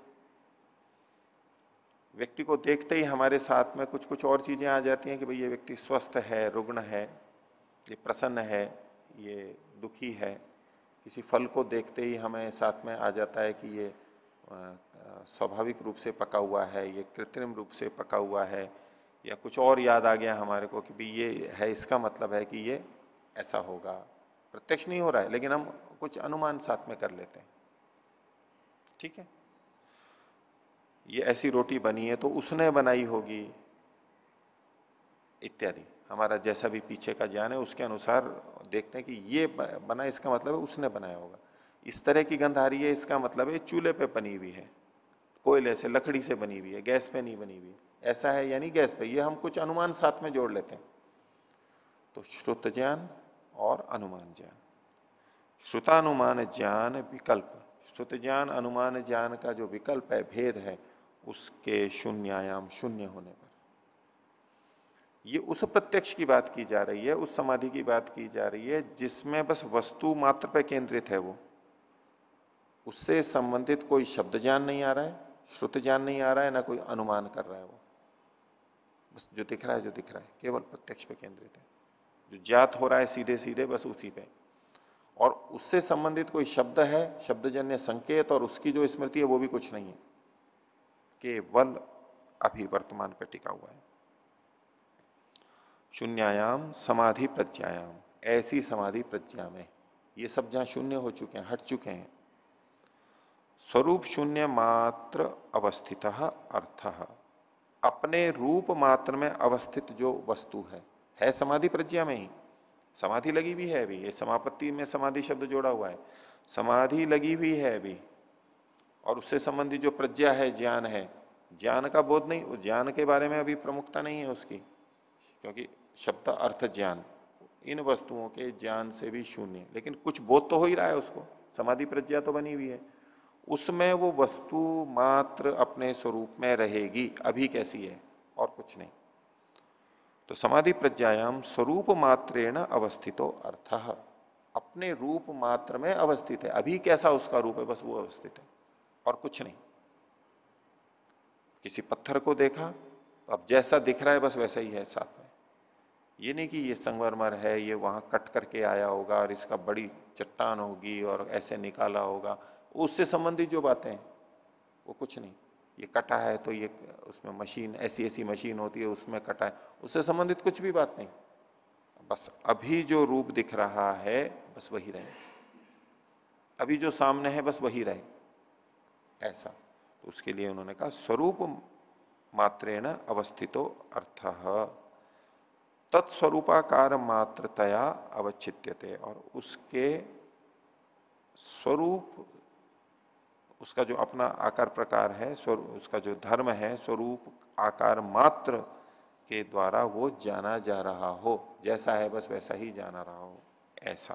व्यक्ति को देखते ही हमारे साथ में कुछ कुछ और चीजें आ जाती हैं कि भाई ये व्यक्ति स्वस्थ है, रुग्ण है, ये प्रसन्न है, ये दुखी है। किसी फल को देखते ही हमें साथ में आ जाता है कि ये स्वाभाविक रूप से पका हुआ है, ये कृत्रिम रूप से पका हुआ है, या कुछ और याद आ गया हमारे को कि भाई ये है, इसका मतलब है कि ये ऐसा होगा। प्रत्यक्ष नहीं हो रहा है, लेकिन हम कुछ अनुमान साथ में कर लेते हैं। ठीक है, ये ऐसी रोटी बनी है तो उसने बनाई होगी, इत्यादि। हमारा जैसा भी पीछे का ज्ञान है उसके अनुसार देखते हैं कि ये बना, इसका मतलब है उसने बनाया होगा। इस तरह की गंध आ रही है, इसका मतलब है चूल्हे पे बनी हुई है, कोयले से, लकड़ी से बनी हुई है, गैस पे नहीं बनी हुई, ऐसा है यानी गैस पे। ये हम कुछ अनुमान साथ में जोड़ लेते हैं। तो श्रुत ज्ञान और अनुमान ज्ञान, श्रुतानुमान ज्ञान विकल्प, श्रुत ज्ञान अनुमान ज्ञान का जो विकल्प है, भेद है, उसके शून्यायाम, शून्य होने पर, ये उस प्रत्यक्ष की बात की जा रही है, उस समाधि की बात की जा रही है जिसमें बस वस्तु मात्र पर केंद्रित है। वो उससे संबंधित कोई शब्द ज्ञान नहीं आ रहा है, श्रुत ज्ञान नहीं आ रहा है, ना कोई अनुमान कर रहा है। वो बस जो दिख रहा है, जो दिख रहा है केवल प्रत्यक्ष पे केंद्रित है, जो ज्ञात हो रहा है सीधे सीधे बस उसी पे। और उससे संबंधित कोई शब्द है, शब्दजन्य संकेत, और उसकी जो स्मृति है वो भी कुछ नहीं है, केवल अभी वर्तमान पे टिका हुआ है। शून्यायाम समाधि प्रज्ञायाम, ऐसी समाधि प्रज्ञा में ये सब जहां शून्य हो चुके हैं, हट चुके हैं, स्वरूप शून्य मात्र अवस्थित अर्थ, अपने रूप मात्र में अवस्थित जो वस्तु है, है समाधि प्रज्ञा में ही। समाधि लगी हुई है अभी, ये समापत्ति में समाधि शब्द जोड़ा हुआ है, समाधि लगी हुई है अभी, और उससे संबंधित जो प्रज्ञा है, ज्ञान है, ज्ञान का बोध नहीं, ज्ञान के बारे में अभी प्रमुखता नहीं है उसकी, क्योंकि शब्द अर्थ ज्ञान, इन वस्तुओं के ज्ञान से भी शून्य, लेकिन कुछ बोध तो हो ही रहा है उसको, समाधि प्रज्ञा तो बनी हुई है, उसमें वो वस्तु मात्र अपने स्वरूप में रहेगी, अभी कैसी है और कुछ नहीं। तो समाधि प्रज्ञायाम स्वरूप मात्रेण अवस्थितो अर्थः, अपने रूप मात्र में अवस्थित है, अभी कैसा उसका रूप है बस वो अवस्थित है और कुछ नहीं। किसी पत्थर को देखा तो अब जैसा दिख रहा है बस वैसा ही है साथ में, ये नहीं कि ये संगमरमर है, ये वहां कट करके आया होगा और इसका बड़ी चट्टान होगी और ऐसे निकाला होगा, उससे संबंधित जो बातें हैं वो कुछ नहीं। ये कटा है तो ये उसमें मशीन, ऐसी ऐसी मशीन होती है उसमें कटा है, उससे संबंधित कुछ भी बात नहीं। बस अभी जो रूप दिख रहा है बस वही रहे, अभी जो सामने है बस वही रहे, ऐसा। तो उसके लिए उन्होंने कहा स्वरूप मात्रेण अवस्थितो अर्थः तत्स्वरूपाकार मात्रतया अवच्छिद्यते, और उसके स्वरूप, उसका जो अपना आकार प्रकार है, उसका जो धर्म है, स्वरूप आकार मात्र के द्वारा वो जाना जा रहा हो, जैसा है बस वैसा ही जाना रहा हो, ऐसा।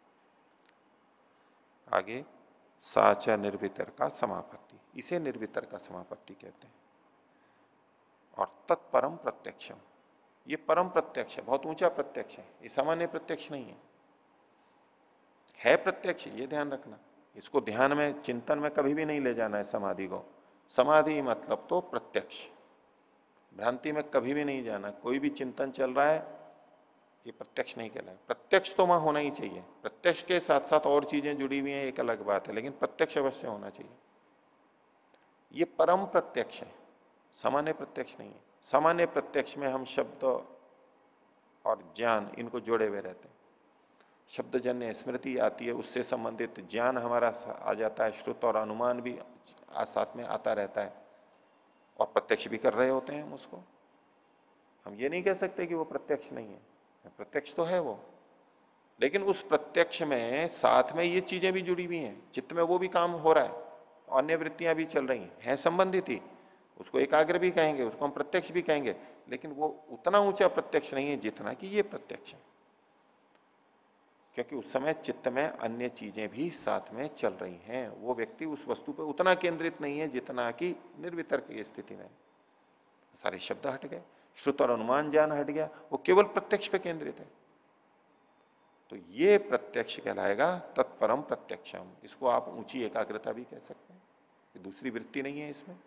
आगे साच निर्वितर का समापत्ति, इसे निर्वितर का समापत्ति कहते हैं। और तत्परम प्रत्यक्षम, ये परम प्रत्यक्ष है, बहुत ऊंचा प्रत्यक्ष है, ये सामान्य प्रत्यक्ष नहीं है, है प्रत्यक्ष, ये ध्यान रखना। इसको ध्यान में, चिंतन में कभी भी नहीं ले जाना है समाधि को। समाधि मतलब तो प्रत्यक्ष, भ्रांति में कभी भी नहीं जाना। कोई भी चिंतन चल रहा है ये प्रत्यक्ष नहीं कहलाए। प्रत्यक्ष तो वहां होना ही चाहिए, प्रत्यक्ष के साथ साथ और चीजें जुड़ी हुई हैं एक अलग बात है, लेकिन प्रत्यक्ष अवश्य होना चाहिए। ये परम प्रत्यक्ष है, सामान्य प्रत्यक्ष नहीं है। सामान्य प्रत्यक्ष में हम शब्द और ज्ञान इनको जोड़े हुए रहते हैं, शब्दजन्य स्मृति आती है, उससे संबंधित ज्ञान हमारा आ जाता है, श्रुत और अनुमान भी साथ में आता रहता है, और प्रत्यक्ष भी कर रहे होते हैं हम उसको। हम ये नहीं कह सकते कि वो प्रत्यक्ष नहीं है, प्रत्यक्ष तो है वो, लेकिन उस प्रत्यक्ष में साथ में ये चीजें भी जुड़ी हुई हैं, चित्त में वो भी काम हो रहा है, अन्य वृत्तियां भी चल रही हैं, है संबंधित ही। उसको एकाग्र भी कहेंगे, उसको हम प्रत्यक्ष भी कहेंगे, लेकिन वो उतना ऊंचा प्रत्यक्ष नहीं है जितना कि ये प्रत्यक्ष है, क्योंकि उस समय चित्त में अन्य चीजें भी साथ में चल रही हैं। वो व्यक्ति उस वस्तु पर उतना केंद्रित नहीं है जितना कि निर्वितर्क की स्थिति में। सारे शब्द हट गए, श्रुत और अनुमान ज्ञान हट गया, वो केवल प्रत्यक्ष पे केंद्रित है। तो ये प्रत्यक्ष कहलाएगा तत्परम प्रत्यक्षम। इसको आप ऊंची एकाग्रता भी कह सकते हैं, दूसरी वृत्ति नहीं है इसमें।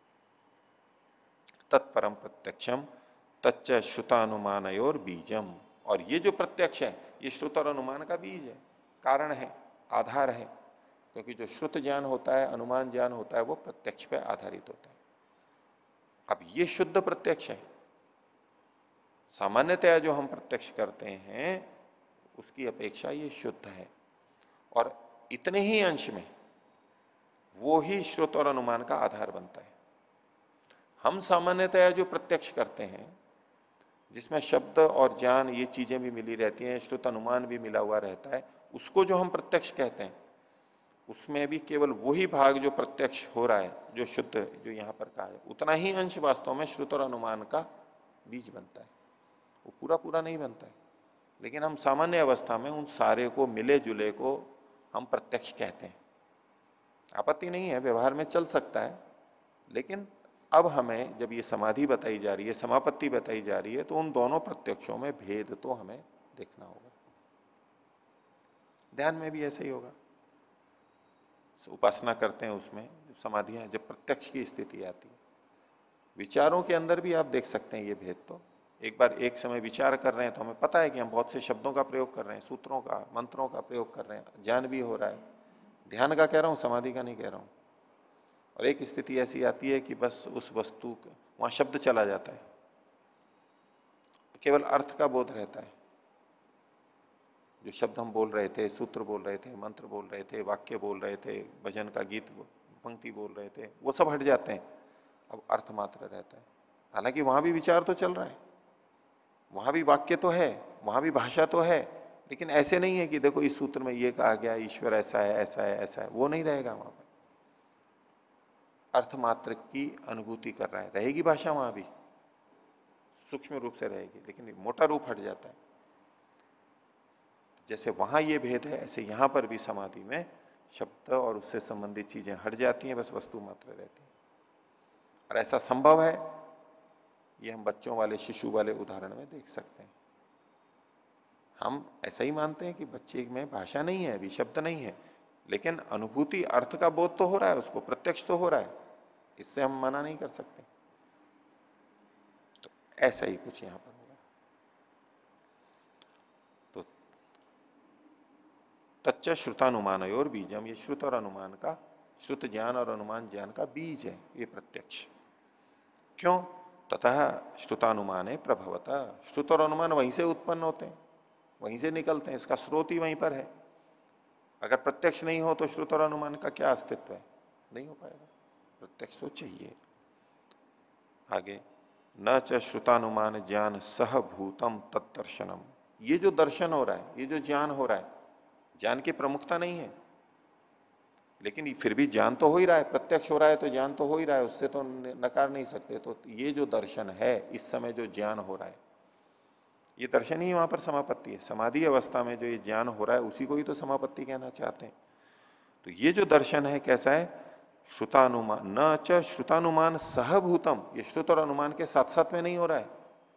तत्परम प्रत्यक्षम तच्च श्रुतानुमानयोर बीजम, और ये जो प्रत्यक्ष है ये श्रुत और अनुमान का बीज है, कारण है, आधार है। क्योंकि जो श्रुत ज्ञान होता है, अनुमान ज्ञान होता है, वो प्रत्यक्ष पे आधारित होता है। अब ये शुद्ध प्रत्यक्ष है। सामान्यतया जो हम प्रत्यक्ष करते हैं उसकी अपेक्षा ये शुद्ध है, और इतने ही अंश में वो ही श्रुत और अनुमान का आधार बनता है। हम सामान्यतया जो प्रत्यक्ष करते हैं, जिसमें शब्द और ज्ञान ये चीजें भी मिली रहती हैं, श्रुत अनुमान भी मिला हुआ रहता है, उसको जो हम प्रत्यक्ष कहते हैं, उसमें भी केवल वही भाग जो प्रत्यक्ष हो रहा है, जो शुद्ध, जो यहां पर कहा है, उतना ही अंश वास्तव में श्रुत और अनुमान का बीज बनता है। वो पूरा पूरा नहीं बनता है, लेकिन हम सामान्य अवस्था में उन सारे को, मिले जुले को हम प्रत्यक्ष कहते हैं। आपत्ति नहीं है, व्यवहार में चल सकता है, लेकिन अब हमें जब ये समाधि बताई जा रही है, समापत्ति बताई जा रही है, तो उन दोनों प्रत्यक्षों में भेद तो हमें देखना होगा। ध्यान में भी ऐसे ही होगा, उपासना करते हैं उसमें समाधियां, जब प्रत्यक्ष की स्थिति आती है, विचारों के अंदर भी आप देख सकते हैं ये भेद। तो एक बार एक समय विचार कर रहे हैं तो हमें पता है कि हम बहुत से शब्दों का प्रयोग कर रहे हैं, सूत्रों का, मंत्रों का प्रयोग कर रहे हैं, ज्ञान भी हो रहा है। ध्यान का कह रहा हूं, समाधि का नहीं कह रहा हूं। और एक स्थिति ऐसी आती है कि बस उस वस्तु वहां शब्द चला जाता है, केवल अर्थ का बोध रहता है। जो शब्द हम बोल रहे थे, सूत्र बोल रहे थे, मंत्र बोल रहे थे, वाक्य बोल रहे थे, भजन का गीत पंक्ति बोल रहे थे, वो सब हट जाते हैं, अब अर्थ मात्र रहता है। हालांकि वहां भी विचार तो चल रहा है, वहां भी वाक्य तो है, वहां भी भाषा तो है, लेकिन ऐसे नहीं है कि देखो इस सूत्र में ये कहा गया, ईश्वर ऐसा है, ऐसा है, ऐसा है, वो नहीं रहेगा वहां पर। अर्थ मात्र की अनुभूति कर रहा है, रहेगी भाषा वहां भी, सूक्ष्म रूप से रहेगी, लेकिन मोटा रूप हट जाता है। जैसे वहां ये भेद है, ऐसे यहां पर भी समाधि में शब्द और उससे संबंधित चीजें हट जाती हैं, बस वस्तु मात्र रहती है। और ऐसा संभव है, ये हम बच्चों वाले, शिशु वाले उदाहरण में देख सकते हैं। हम ऐसा ही मानते हैं कि बच्चे में भाषा नहीं है, अभी शब्द नहीं है, लेकिन अनुभूति, अर्थ का बोध तो हो रहा है, उसको प्रत्यक्ष तो हो रहा है, इससे हम मना नहीं कर सकते। तो ऐसा ही कुछ यहां पर होगा। तो तच्च श्रुतानुमान और बीजम, ये श्रुत और अनुमान का, श्रुत ज्ञान और अनुमान ज्ञान का बीज है ये प्रत्यक्ष। क्यों? ततः श्रुतानुमान है प्रभवता, श्रुत और अनुमान वहीं से उत्पन्न होते हैं, वहीं से निकलते हैं, इसका स्रोत ही वहीं पर है। अगर प्रत्यक्ष नहीं हो तो श्रुत और अनुमान का क्या अस्तित्व है? नहीं हो पाएगा, प्रत्यक्ष तो चाहिए। आगे, न च श्रुतानुमान ज्ञान सहभूतम तत्दर्शनम, ये जो दर्शन हो रहा है, ये जो ज्ञान हो रहा है, ज्ञान की प्रमुखता नहीं है, लेकिन फिर भी ज्ञान तो हो ही रहा है, प्रत्यक्ष हो रहा है तो ज्ञान तो हो ही रहा है, उससे तो नकार नहीं सकते। तो ये जो दर्शन है, इस समय जो ज्ञान हो रहा है, ये दर्शन ही वहां पर समापत्ति है। समाधि अवस्था में जो ये ज्ञान हो रहा है, उसी को ही तो समापत्ति कहना चाहते हैं। तो ये जो दर्शन है कैसा है? श्रुतानुमान, न च श्रुतानुमान सहभूतम, ये श्रुत और अनुमान के साथ साथ में नहीं हो रहा है,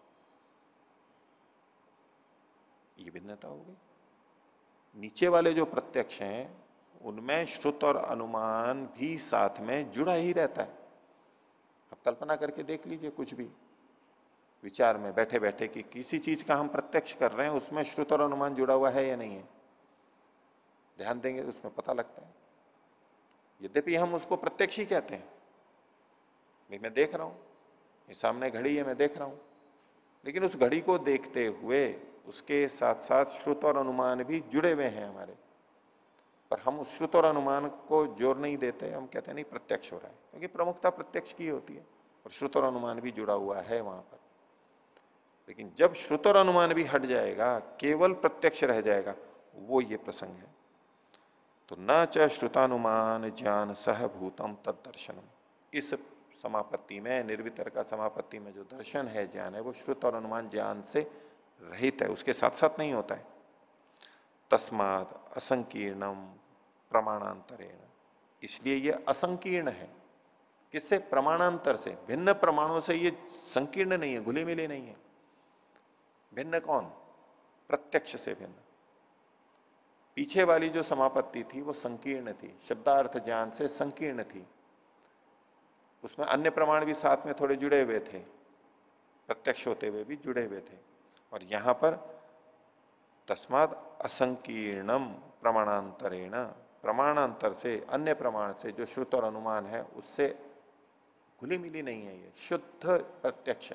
ये भिन्नता हो गई। नीचे वाले जो प्रत्यक्ष हैं उनमें श्रुत और अनुमान भी साथ में जुड़ा ही रहता है। अब कल्पना करके देख लीजिए, कुछ भी विचार में बैठे बैठे कि किसी चीज का हम प्रत्यक्ष कर रहे हैं, उसमें श्रुत और अनुमान जुड़ा हुआ है या नहीं है, ध्यान देंगे तो उसमें पता लगता है। यद्यपि हम उसको प्रत्यक्ष ही कहते हैं, भाई मैं देख रहा हूं, ये सामने घड़ी है, मैं देख रहा हूं, लेकिन उस घड़ी को देखते हुए उसके साथ साथ श्रुत और अनुमान भी जुड़े हुए हैं हमारे, पर हम उस श्रुत और अनुमान को जोर नहीं देते, हम कहते हैं नहीं प्रत्यक्ष हो रहा है, क्योंकि प्रमुखता प्रत्यक्ष की होती है और श्रुत और अनुमान भी जुड़ा हुआ है वहां पर। लेकिन जब श्रुत और अनुमान भी हट जाएगा, केवल प्रत्यक्ष रह जाएगा, वो ये प्रसंग है। तो न च श्रुतानुमान ज्ञान सहभूतम तत्दर्शनम, इस समापत्ति में, निर्वितर का समापत्ति में जो दर्शन है, ज्ञान है, वो श्रुत और अनुमान ज्ञान से रहित है, उसके साथ साथ नहीं होता है। तस्माद असंकीर्णम प्रमाणांतरेण, इसलिए ये असंकीर्ण है। किससे? प्रमाणांतर से, भिन्न प्रमाणों से ये संकीर्ण नहीं है, घुले मिले नहीं है। भिन्न कौन? प्रत्यक्ष से भिन्न। पीछे वाली जो समापत्ति थी वो संकीर्ण थी, शब्दार्थ ज्ञान से संकीर्ण थी, उसमें अन्य प्रमाण भी साथ में थोड़े जुड़े हुए थे, प्रत्यक्ष होते हुए भी जुड़े हुए थे। और यहां पर तस्माद असंकीर्णम प्रमाणांतरेण, प्रमाणांतर से, अन्य प्रमाण से, जो श्रुत और अनुमान है उससे घुली मिली नहीं है, ये शुद्ध प्रत्यक्ष है।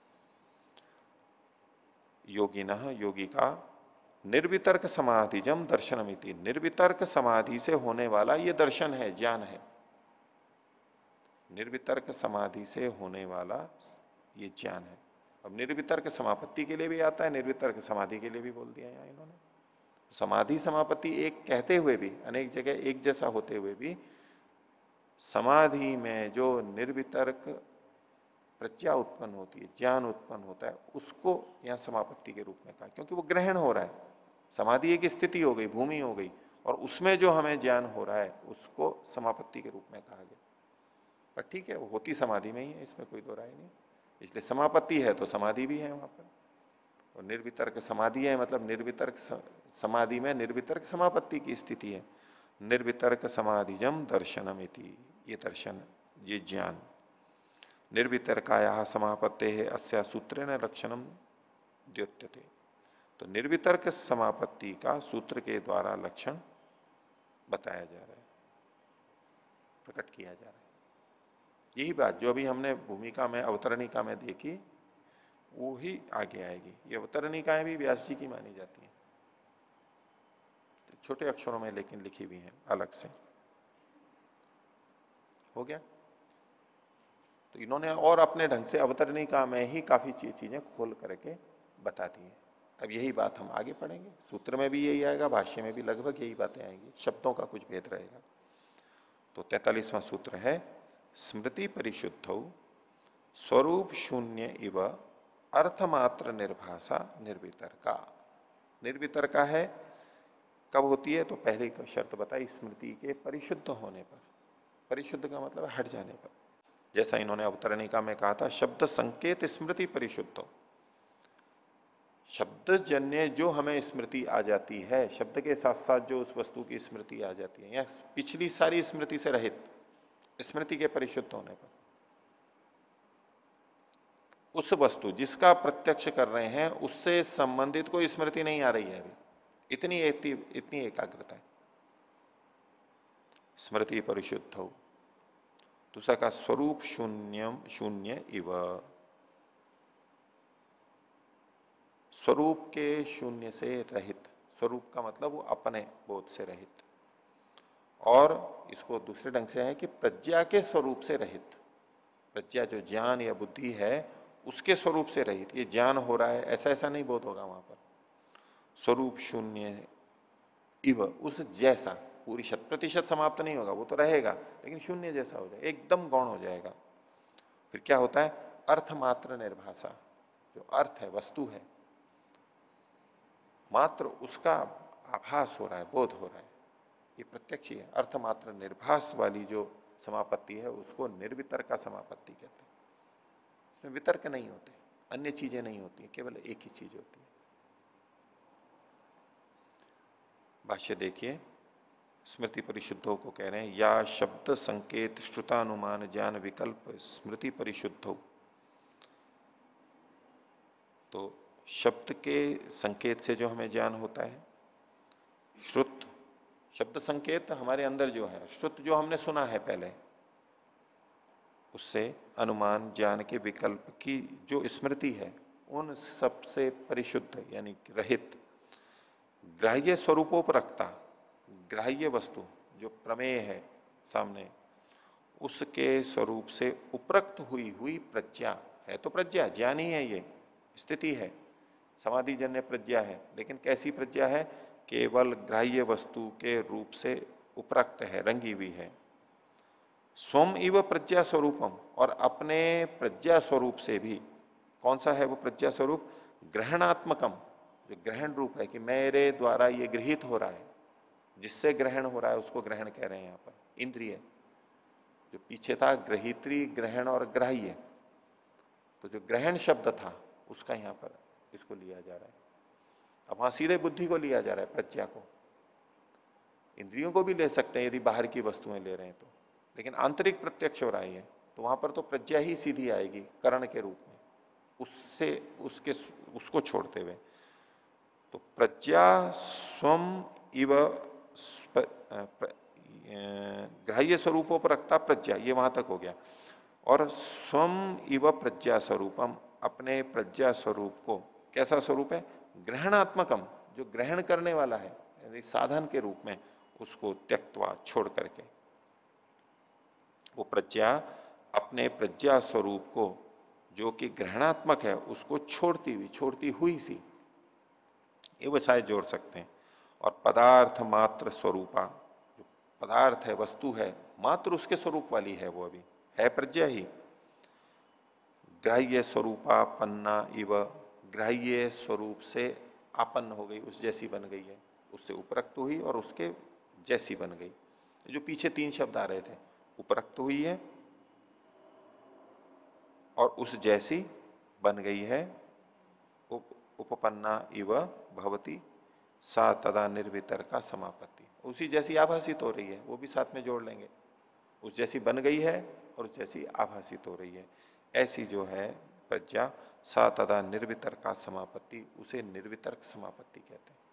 योगिनः, योगी का, निर्वितर्क समाधिजम दर्शनमिति, निर्वितर्क समाधि से होने वाला ये दर्शन है, ज्ञान है। निर्वितर्क समाधि से होने वाला ये ज्ञान है। अब निर्वितर्क समापत्ति के लिए भी आता है, निर्वितर्क समाधि के लिए भी बोल दिया यहाँ इन्होंने। समाधि समापत्ति एक कहते हुए भी, अनेक जगह एक जैसा होते हुए भी, समाधि में जो निर्वितर्क प्रज्ञा उत्पन्न होती है, ज्ञान उत्पन्न होता है, उसको यहां समापत्ति के रूप में कहा, क्योंकि वो ग्रहण हो रहा है। समाधि एक स्थिति हो गई, भूमि हो गई, और उसमें जो हमें ज्ञान हो रहा है उसको समापत्ति के रूप में कहा गया। पर ठीक है, वो होती समाधि में ही है, इसमें कोई दो राय नहीं। इसलिए समापत्ति है तो समाधि भी है वहां पर, और निर्वितर्क समाधि है मतलब निर्वितर्क समाधि में निर्वितर्क समापत्ति की स्थिति है। निर्वितर्क समाधिजम दर्शनमिति, ये दर्शन, ये ज्ञान। निर्वितर्काया समापत्ते है अस्या सूत्रेण लक्षणम द्योत्यते, तो निर्वितर्क समापत्ति का सूत्र के द्वारा लक्षण बताया जा रहा है, प्रकट किया जा रहा है। यही बात जो अभी हमने भूमिका में, अवतरणिका में देखी, वो ही आगे आएगी। ये अवतरणिकाएं भी व्यास जी की मानी जाती हैं, तो छोटे अक्षरों में लेकिन लिखी हुई हैं अलग से। हो गया? तो इन्होंने और अपने ढंग से अवतरणिका में ही काफी चीजें खोल करके बता दी हैं। अब यही बात हम आगे पढ़ेंगे, सूत्र में भी यही आएगा, भाष्य में भी लगभग यही बातें आएंगी, शब्दों का कुछ भेद रहेगा। तो तैतालीसवां सूत्र है, स्मृति परिशुद्ध स्वरूप शून्य इव अर्थमात्र निर्भाषा निर्वितर्का। निर्वितर्का है कब होती है? तो पहले का शर्त बताई, स्मृति के परिशुद्ध होने पर। परिशुद्ध का मतलब हट जाने पर। जैसा इन्होंने अवतरणिका में कहा था, शब्द संकेत स्मृति परिशुद्ध हो। शब्द जन्य जो हमें स्मृति आ जाती है, शब्द के साथ साथ जो उस वस्तु की स्मृति आ जाती है, या पिछली सारी स्मृति से रहित, स्मृति के परिशुद्ध होने पर, उस वस्तु जिसका प्रत्यक्ष कर रहे हैं उससे संबंधित कोई स्मृति नहीं आ रही है अभी, इतनी इतनी एकाग्रता है, स्मृति परिशुद्ध हो। दूसरा का स्वरूप शून्यम शून्य इव, स्वरूप के शून्य से रहित। स्वरूप का मतलब वो अपने बोध से रहित, और इसको दूसरे ढंग से है कि प्रज्ञा के स्वरूप से रहित। प्रज्ञा जो ज्ञान या बुद्धि है उसके स्वरूप से रहित। ये ज्ञान हो रहा है ऐसा ऐसा नहीं बोध होगा वहां पर। स्वरूप शून्य इव, उस जैसा, पूरी शत प्रतिशत समाप्त नहीं होगा, वो तो रहेगा, लेकिन शून्य जैसा हो जाएगा, एकदम गौण हो जाएगा। फिर क्या होता है? अर्थ मात्र निर्भाषा, जो अर्थ है, वस्तु है, मात्र उसका आभास हो रहा है, बोध हो रहा है, ये प्रत्यक्ष ही है। अर्थ मात्र निर्भास वाली जो समापत्ति है उसको निर्वितर्क समापत्ति कहते हैं। इसमें वितर्क नहीं होते, अन्य चीजें नहीं होती, केवल एक ही चीज होती है। भाष्य देखिए, स्मृति परिशुद्धों को कह रहे हैं, या शब्द संकेत श्रुतानुमान ज्ञान विकल्प स्मृति परिशुद्धो। तो शब्द के संकेत से जो हमें ज्ञान होता है, श्रुत शब्द संकेत हमारे अंदर जो है, श्रुत जो हमने सुना है पहले, उससे अनुमान ज्ञान के विकल्प की जो स्मृति है, उन सबसे परिशुद्ध यानी रहित, ग्राह्य स्वरूपोपरक्ता, ग्राह्य वस्तु जो प्रमेय है सामने, उसके स्वरूप से उपरक्त हुई हुई प्रज्ञा है। तो प्रज्ञा ज्ञान ही है, ये स्थिति है, समाधि जन्य प्रज्ञा है, लेकिन कैसी प्रज्ञा है? केवल ग्राह्य वस्तु के रूप से उपरक्त है, रंगी हुई है। स्वम इव प्रज्ञा स्वरूपम, और अपने प्रज्ञा स्वरूप से भी, कौन सा है वो प्रज्ञा स्वरूप? ग्रहणात्मकम, जो ग्रहण रूप है, कि मेरे द्वारा ये गृहित हो रहा है, जिससे ग्रहण हो रहा है उसको ग्रहण कह रहे हैं यहां पर। इंद्रिय जो पीछे था, ग्रहित्री, ग्रहण और ग्राह्य, तो जो ग्रहण शब्द था उसका यहां पर इसको लिया जा रहा है। अब वहां सीधे बुद्धि को लिया जा रहा है, प्रज्ञा को। इंद्रियों को भी ले सकते हैं यदि बाहर की वस्तुएं ले रहे हैं तो, लेकिन आंतरिक प्रत्यक्ष हो रहा है, तो वहां पर तो प्रज्ञा ही सीधी आएगी करण के रूप में, उससे उसके उसको छोड़ते हुए। तो प्रज्ञा स्वम इव ग्राह्य स्वरूपों पर रखता प्रज्ञा, ये वहां तक हो गया। और स्वम इव प्रज्ञा स्वरूपम, अपने प्रज्ञा स्वरूप को, कैसा स्वरूप है? ग्रहणात्मकम, जो ग्रहण करने वाला है, यानी साधन के रूप में, उसको त्यक्तवा, छोड़ करके। वो प्रज्ञा अपने प्रज्ञा स्वरूप को जो कि ग्रहणात्मक है उसको छोड़ती हुई, छोड़ती हुई सी, ये वो शायद जोड़ सकते हैं। और पदार्थ मात्र स्वरूपा, जो पदार्थ है, वस्तु है, मात्र उसके स्वरूप वाली है, वो अभी है प्रज्ञा ही। ग्राह्य स्वरूपा पन्ना इव, ग्राह्य स्वरूप से आपन्न हो गई, उस जैसी बन गई है, उससे उपरक्त हुई और उसके जैसी बन गई। जो पीछे तीन शब्द आ रहे थे, उपरक्त हुई है और उस जैसी बन गई है। उप, उपपन्ना इव भवती सा तदा निर्वितर्का समापत्ति, उसी जैसी आभासित हो रही है, वो भी साथ में जोड़ लेंगे। उस जैसी बन गई है और उस जैसी आभासित हो रही है, ऐसी जो है प्रज्ञा, सा तदा निर्वितर्का समापत्ति, उसे निर्वितर्क समापत्ति कहते हैं।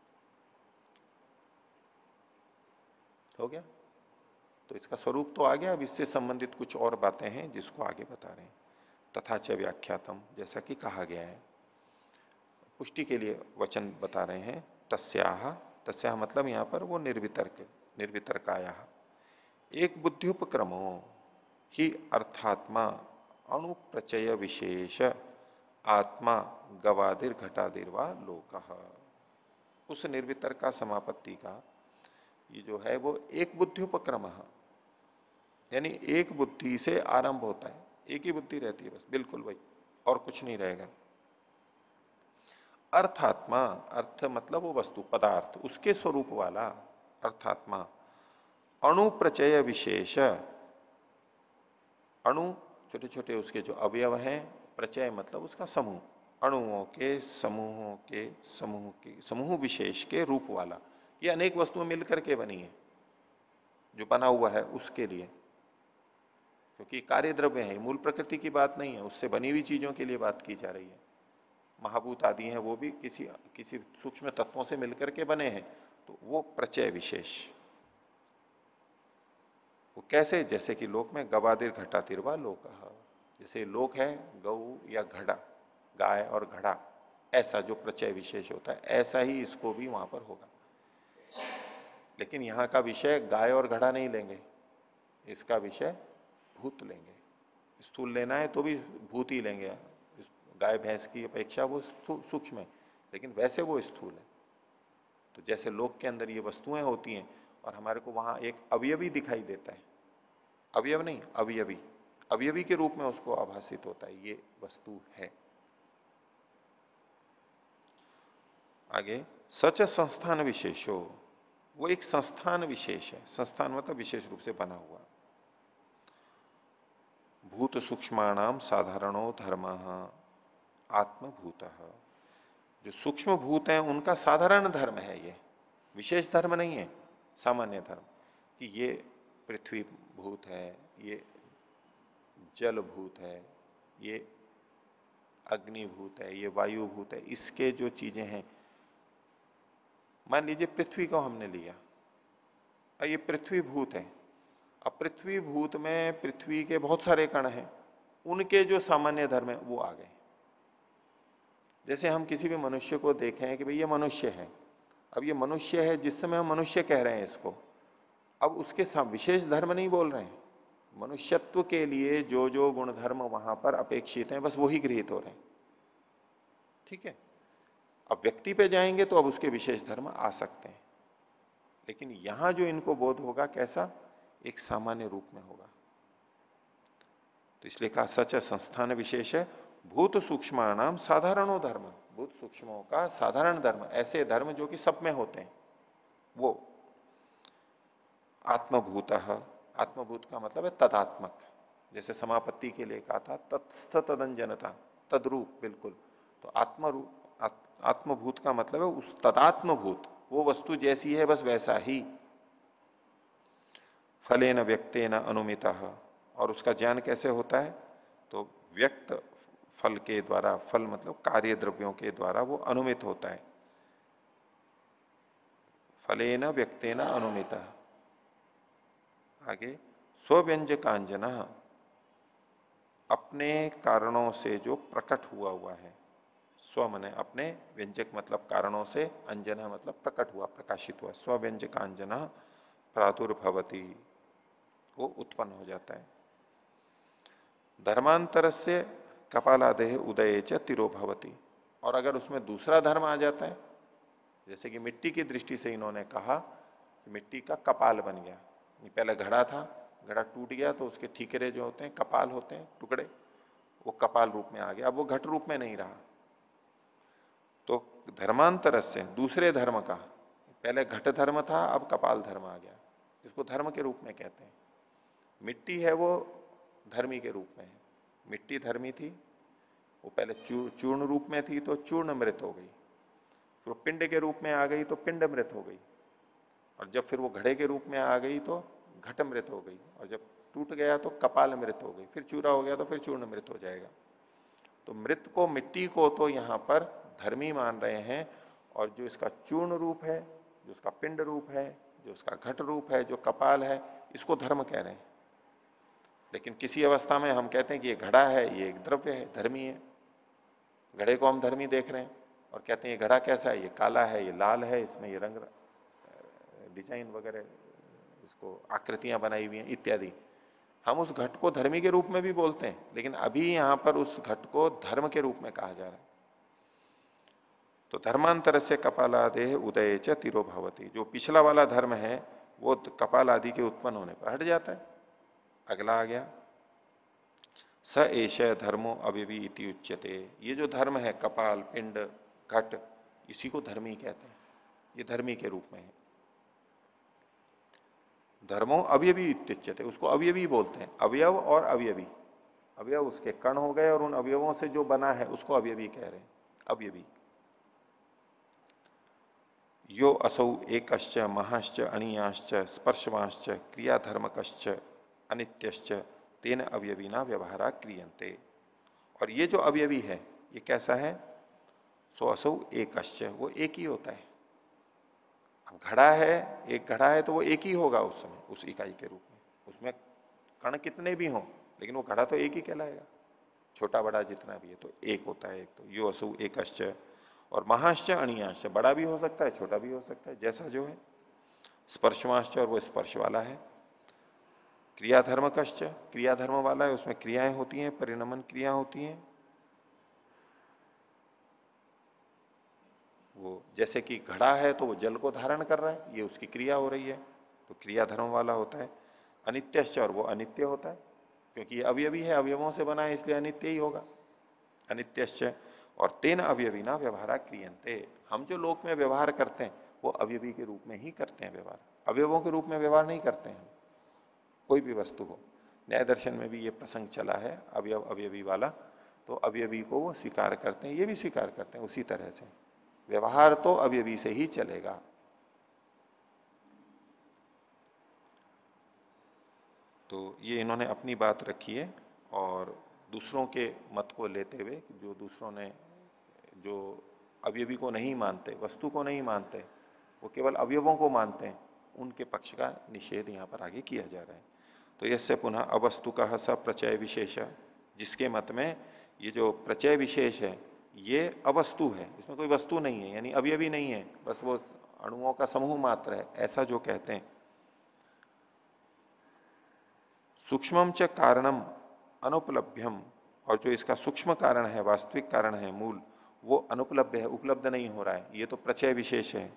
हो गया? तो इसका स्वरूप तो आ गया। अब इससे संबंधित कुछ और बातें हैं जिसको आगे बता रहे हैं। तथा च व्याख्यातम, जैसा कि कहा गया है, पुष्टि के लिए वचन बता रहे हैं। तस्याह, तस्याह मतलब यहां पर वो निर्वितर्क, निर्वितर्काया, एक बुद्धिउपक्रमो ही अर्थात्मा अणुप्रचय विशेष आत्मा गवादिर घटादिर वा लोकः। उस निर्वितर्का समापत्ति का ये जो है वो एक बुद्धिउपक्रम, यानी एक बुद्धि से आरंभ होता है, एक ही बुद्धि रहती है बस, बिल्कुल वही, और कुछ नहीं रहेगा। अर्थात्मा, अर्थ मतलब वो वस्तु पदार्थ, उसके स्वरूप वाला अर्थात्मा। अणु प्रचय विशेष, अणु छोटे छोटे उसके जो अवयव हैं, प्रचय मतलब उसका समूह, अणुओं के समूहों के समूह के समूह विशेष के रूप वाला। ये अनेक वस्तुएं मिलकर के बनी है, जो बना हुआ है उसके लिए, क्योंकि कार्य द्रव्य है, मूल प्रकृति की बात नहीं है, उससे बनी हुई चीजों के लिए बात की जा रही है। महाभूत आदि हैं वो भी किसी किसी सूक्ष्म तत्वों से मिलकर के बने हैं, तो वो प्रचय विशेष। वो कैसे? जैसे कि लोक में गवादिर घटा तिरवा लोक, जैसे लोक है गऊ या घड़ा, गाय और घड़ा, ऐसा जो प्रचय विशेष होता है, ऐसा ही इसको भी वहां पर होगा। लेकिन यहां का विषय गाय और घड़ा नहीं लेंगे, इसका विषय भूत लेंगे। स्थूल लेना है तो भी भूत ही लेंगे, गाय भैंस की अपेक्षा वो सूक्ष्म है, लेकिन वैसे वो स्थूल है। तो जैसे लोक के अंदर ये वस्तुएं होती हैं और हमारे को वहां एक अवयवी दिखाई देता है, अवयव नहीं अवयवी, अवयवी के रूप में उसको आभासित होता है, ये वस्तु है। आगे सच संस्थान विशेषो, वो एक संस्थान विशेष है, संस्थान मतलब विशेष रूप से बना हुआ। भूत सूक्ष्माणाम साधारणो धर्म आत्मभूत, जो सूक्ष्म भूत हैं उनका साधारण धर्म है, ये विशेष धर्म नहीं है, सामान्य धर्म, कि ये पृथ्वी भूत है, ये जल भूत है, ये अग्नि भूत है, ये वायु भूत है, इसके जो चीजें हैं। मान लीजिए पृथ्वी को हमने लिया, और ये पृथ्वी भूत है। अब पृथ्वी भूत में पृथ्वी के बहुत सारे कण हैं, उनके जो सामान्य धर्म है वो आ गए। जैसे हम किसी भी मनुष्य को देखें कि भाई ये मनुष्य है, अब ये मनुष्य है, जिस समय हम मनुष्य कह रहे हैं इसको, अब उसके विशेष धर्म नहीं बोल रहे हैं, मनुष्यत्व के लिए जो जो गुण धर्म वहां पर अपेक्षित हैं बस वही गृहीत हो रहे हैं, ठीक है। अब व्यक्ति पे जाएंगे तो अब उसके विशेष धर्म आ सकते हैं, लेकिन यहां जो इनको बोध होगा कैसा, एक सामान्य रूप में होगा। तो इसलिए कहा सच संस्थान विशेष है, भूत सूक्ष्माणाम साधारणो धर्म, भूत सूक्ष्मों का साधारण धर्म, ऐसे धर्म जो कि सब में होते हैं, वो आत्मभूत। आत्मभूत का मतलब है तदात्मक, जैसे समापत्ति के लिए कहा था तत्स्थ तदंजनता, तद्रूप बिल्कुल। तो आत्मरूप आत्मभूत का मतलब है उस तदात्मभूत, वो वस्तु जैसी है बस वैसा ही। फलेन व्यक्तेन अनुमितः, और उसका ज्ञान कैसे होता है, तो व्यक्त फल के द्वारा, फल मतलब कार्य द्रव्यों के द्वारा वो अनुमित होता है। फलेन व्यक्तेन अनुमितः। आगे स्वव्यंजकांजना, अपने कारणों से जो प्रकट हुआ हुआ है, स्व मने अपने, व्यंजक मतलब कारणों से, अंजना मतलब प्रकट हुआ, प्रकाशित हुआ, स्वव्यंजकांजना प्रादुर्भवती, वो उत्पन्न हो जाता है। धर्मांतर से कपालादेह उदय च तिरो भवती, और अगर उसमें दूसरा धर्म आ जाता है, जैसे कि मिट्टी की दृष्टि से इन्होंने कहा कि मिट्टी का कपाल बन गया, पहले घड़ा था, घड़ा टूट गया तो उसके ठीकरे जो होते हैं, कपाल होते हैं टुकड़े, वो कपाल रूप में आ गया, अब वो घट रूप में नहीं रहा। तो धर्मांतर से दूसरे धर्म का, पहले घट धर्म था अब कपाल धर्म आ गया, इसको धर्म के रूप में कहते हैं। मिट्टी है वो धर्मी के रूप में है, मिट्टी धर्मी थी, वो पहले चूर्ण रूप में थी तो चूर्ण मृत हो गई, फिर वो पिंड के रूप में आ गई तो पिंड मृत हो गई, और जब फिर वो घड़े के रूप में आ गई तो घट मृत हो गई, और जब टूट गया तो कपाल मृत हो गई, फिर चूरा हो गया तो फिर चूर्ण मृत हो जाएगा। तो मृत को, मिट्टी को तो यहां पर धर्मी मान रहे हैं, और जो इसका चूर्ण रूप है, जो उसका पिंड रूप है, जो उसका घट रूप है, जो कपाल है, इसको धर्म कह रहे हैं। लेकिन किसी अवस्था में हम कहते हैं कि ये घड़ा है, ये एक द्रव्य है, धर्मी है, घड़े को हम धर्मी देख रहे हैं और कहते हैं ये घड़ा कैसा है, ये काला है, ये लाल है, इसमें ये रंग डिजाइन वगैरह, इसको आकृतियां बनाई हुई हैं इत्यादि, हम उस घट को धर्मी के रूप में भी बोलते हैं, लेकिन अभी यहां पर उस घट को धर्म के रूप में कहा जा रहा है। तो धर्मांतर से कपालादेह उदय च तिरो भवती, जो पिछला वाला धर्म है वो कपाल आदि के उत्पन्न होने पर हट जाता है। अगला आ गया स एष धर्मो अविवी इति उच्यते, ये जो धर्म है कपाल, पिंड, घट, इसी को धर्मी कहते हैं। ये धर्मी के रूप में है। धर्मो अवयवी इत्युच्यते, उसको अवयवी बोलते हैं। अवयव और अवयवी, अवयव उसके कण हो गए और उन अवयवों से जो बना है उसको अवयवी कह रहे हैं, अवयवी। यो असौ एकश्च महाश्च अणीयाश्च स्पर्शवांश्च क्रियाधर्मकश्च अनित्यश्च तेन अवयवीना व्यवहारा क्रियन्ते। और ये जो अवयवी है ये कैसा है? सो असौ एकश्च, वो एक ही होता है। अब घड़ा है, एक घड़ा है तो वो एक ही होगा उस समय, उस इकाई के रूप में। उसमें कण कितने भी हों लेकिन वो घड़ा तो एक ही कहलाएगा, छोटा बड़ा जितना भी है तो एक होता है एक। तो यो असौ एकश्च। और महाश्च अणीयाश्च, बड़ा भी हो सकता है छोटा भी हो सकता है, जैसा जो है। स्पर्शवांश्च, और वो स्पर्श वाला है। क्रियाधर्म कश्च, क्रियाधर्म वाला है, उसमें क्रियाएं होती हैं, परिणमन क्रिया होती हैं। वो जैसे कि घड़ा है तो वो जल को धारण कर रहा है, ये उसकी क्रिया हो रही है, तो क्रिया धर्म वाला होता है। अनित्यश्च, और वो अनित्य होता है क्योंकि ये अवयवी है, अवयवों से बना है इसलिए अनित्य ही होगा। अनित्यश्च। और तेन अवयवी ना व्यवहारा क्रियन्ते, हम जो लोक में व्यवहार करते हैं वो अवयवी के रूप में ही करते हैं व्यवहार, अवयवों के रूप में व्यवहार नहीं करते हैं। कोई भी वस्तु हो, न्याय दर्शन में भी ये प्रसंग चला है अवयव अवयवी वाला, तो अवयवी को वो स्वीकार करते हैं, ये भी स्वीकार करते हैं। उसी तरह से व्यवहार तो अवयवी से ही चलेगा। तो ये इन्होंने अपनी बात रखी है, और दूसरों के मत को लेते हुए, जो दूसरों ने जो अवयवी को नहीं मानते, वस्तु को नहीं मानते, वो केवल अवयवों को मानते हैं, उनके पक्ष का निषेध यहां पर आगे किया जा रहा है। तो यसे पुनः अवस्तु का स प्रचय विशेष, जिसके मत में ये जो प्रचय विशेष है ये अवस्तु है, इसमें कोई वस्तु नहीं है, यानी अवयवी नहीं है, बस वो अणुओं का समूह मात्र है, ऐसा जो कहते हैं। सूक्ष्मम च कारणम अनुपलभ्यम, और जो इसका सूक्ष्म कारण है, वास्तविक कारण है, मूल, वो अनुपलब्ध है, उपलब्ध नहीं हो रहा है, ये तो प्रचय विशेष है।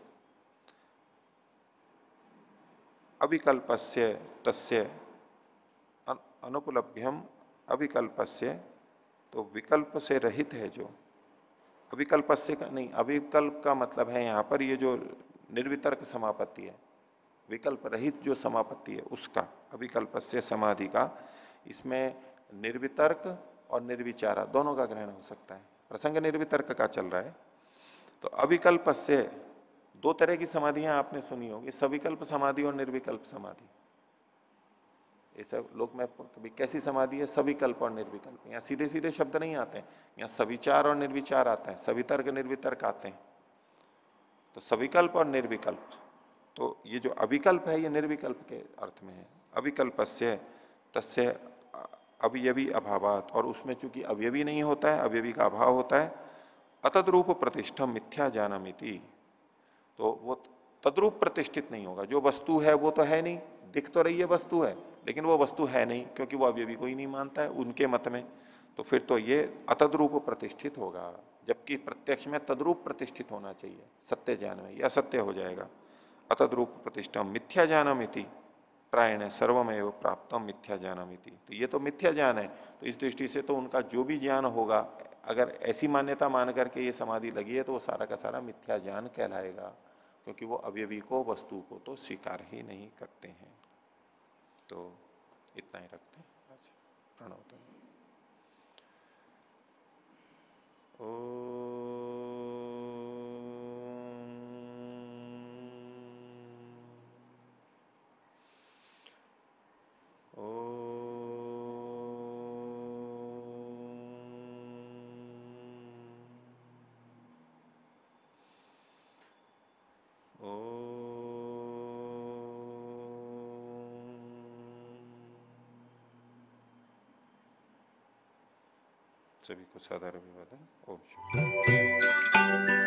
अविकल्पस्य तस्य अनुपलभ्यम अविकल्पस्य, तो विकल्प से रहित है जो, अविकल्पस्य का नहीं, अविकल्प का मतलब है यहां पर ये जो निर्वितर्क समापत्ति है, विकल्प रहित जो समापत्ति है उसका, अविकल्पस्य समाधि का। इसमें निर्वितर्क और निर्विचारा दोनों का ग्रहण हो सकता है, प्रसंग निर्वितर्क का चल रहा है। तो अविकल्पस्य, दो तरह की समाधियां आपने सुनी होगी, सविकल्प समाधि और निर्विकल्प समाधि। ये सब लोग में कभी कैसी समाधि है, सविकल्प और निर्विकल्प। यहाँ सीधे सीधे शब्द नहीं आते हैं, यहाँ सविचार और निर्विचार आते हैं, सवितर्क निर्वितर्क आते हैं। तो सविकल्प और निर्विकल्प, तो ये जो अविकल्प है ये निर्विकल्प के अर्थ में है। अविकल्पस्य तस्य अवयवी अभावात, और उसमें चूंकि अवयवी नहीं होता है, अवयवी का अभाव होता है। अतद्रूप प्रतिष्ठम मिथ्या जानमिति, तो वो तद्रूप प्रतिष्ठित नहीं होगा। जो वस्तु है वो तो है नहीं, दिख तो रही है वस्तु है, लेकिन वो वस्तु है नहीं क्योंकि वो अवयवी को ही नहीं मानता है उनके मत में। तो फिर तो ये अतद्रूप प्रतिष्ठित होगा, जबकि प्रत्यक्ष में तद्रूप प्रतिष्ठित होना चाहिए, सत्य ज्ञान में यह असत्य हो जाएगा। अतद्रूप प्रतिष्ठम मिथ्या जानमिति प्रायण सर्वमेव प्राप्तम मिथ्या जानमिति, तो ये तो मिथ्या ज्ञान है। तो इस दृष्टि से तो उनका जो भी ज्ञान होगा, अगर ऐसी मान्यता मान करके ये समाधि लगी है तो वो सारा का सारा मिथ्या ज्ञान कहलाएगा, क्योंकि वो अवयवी को, वस्तु को तो स्वीकार ही नहीं करते हैं। तो इतना ही रखते हैं आज। प्रणव। ओ सभी को साधारण अभिवादन। ओम शांति।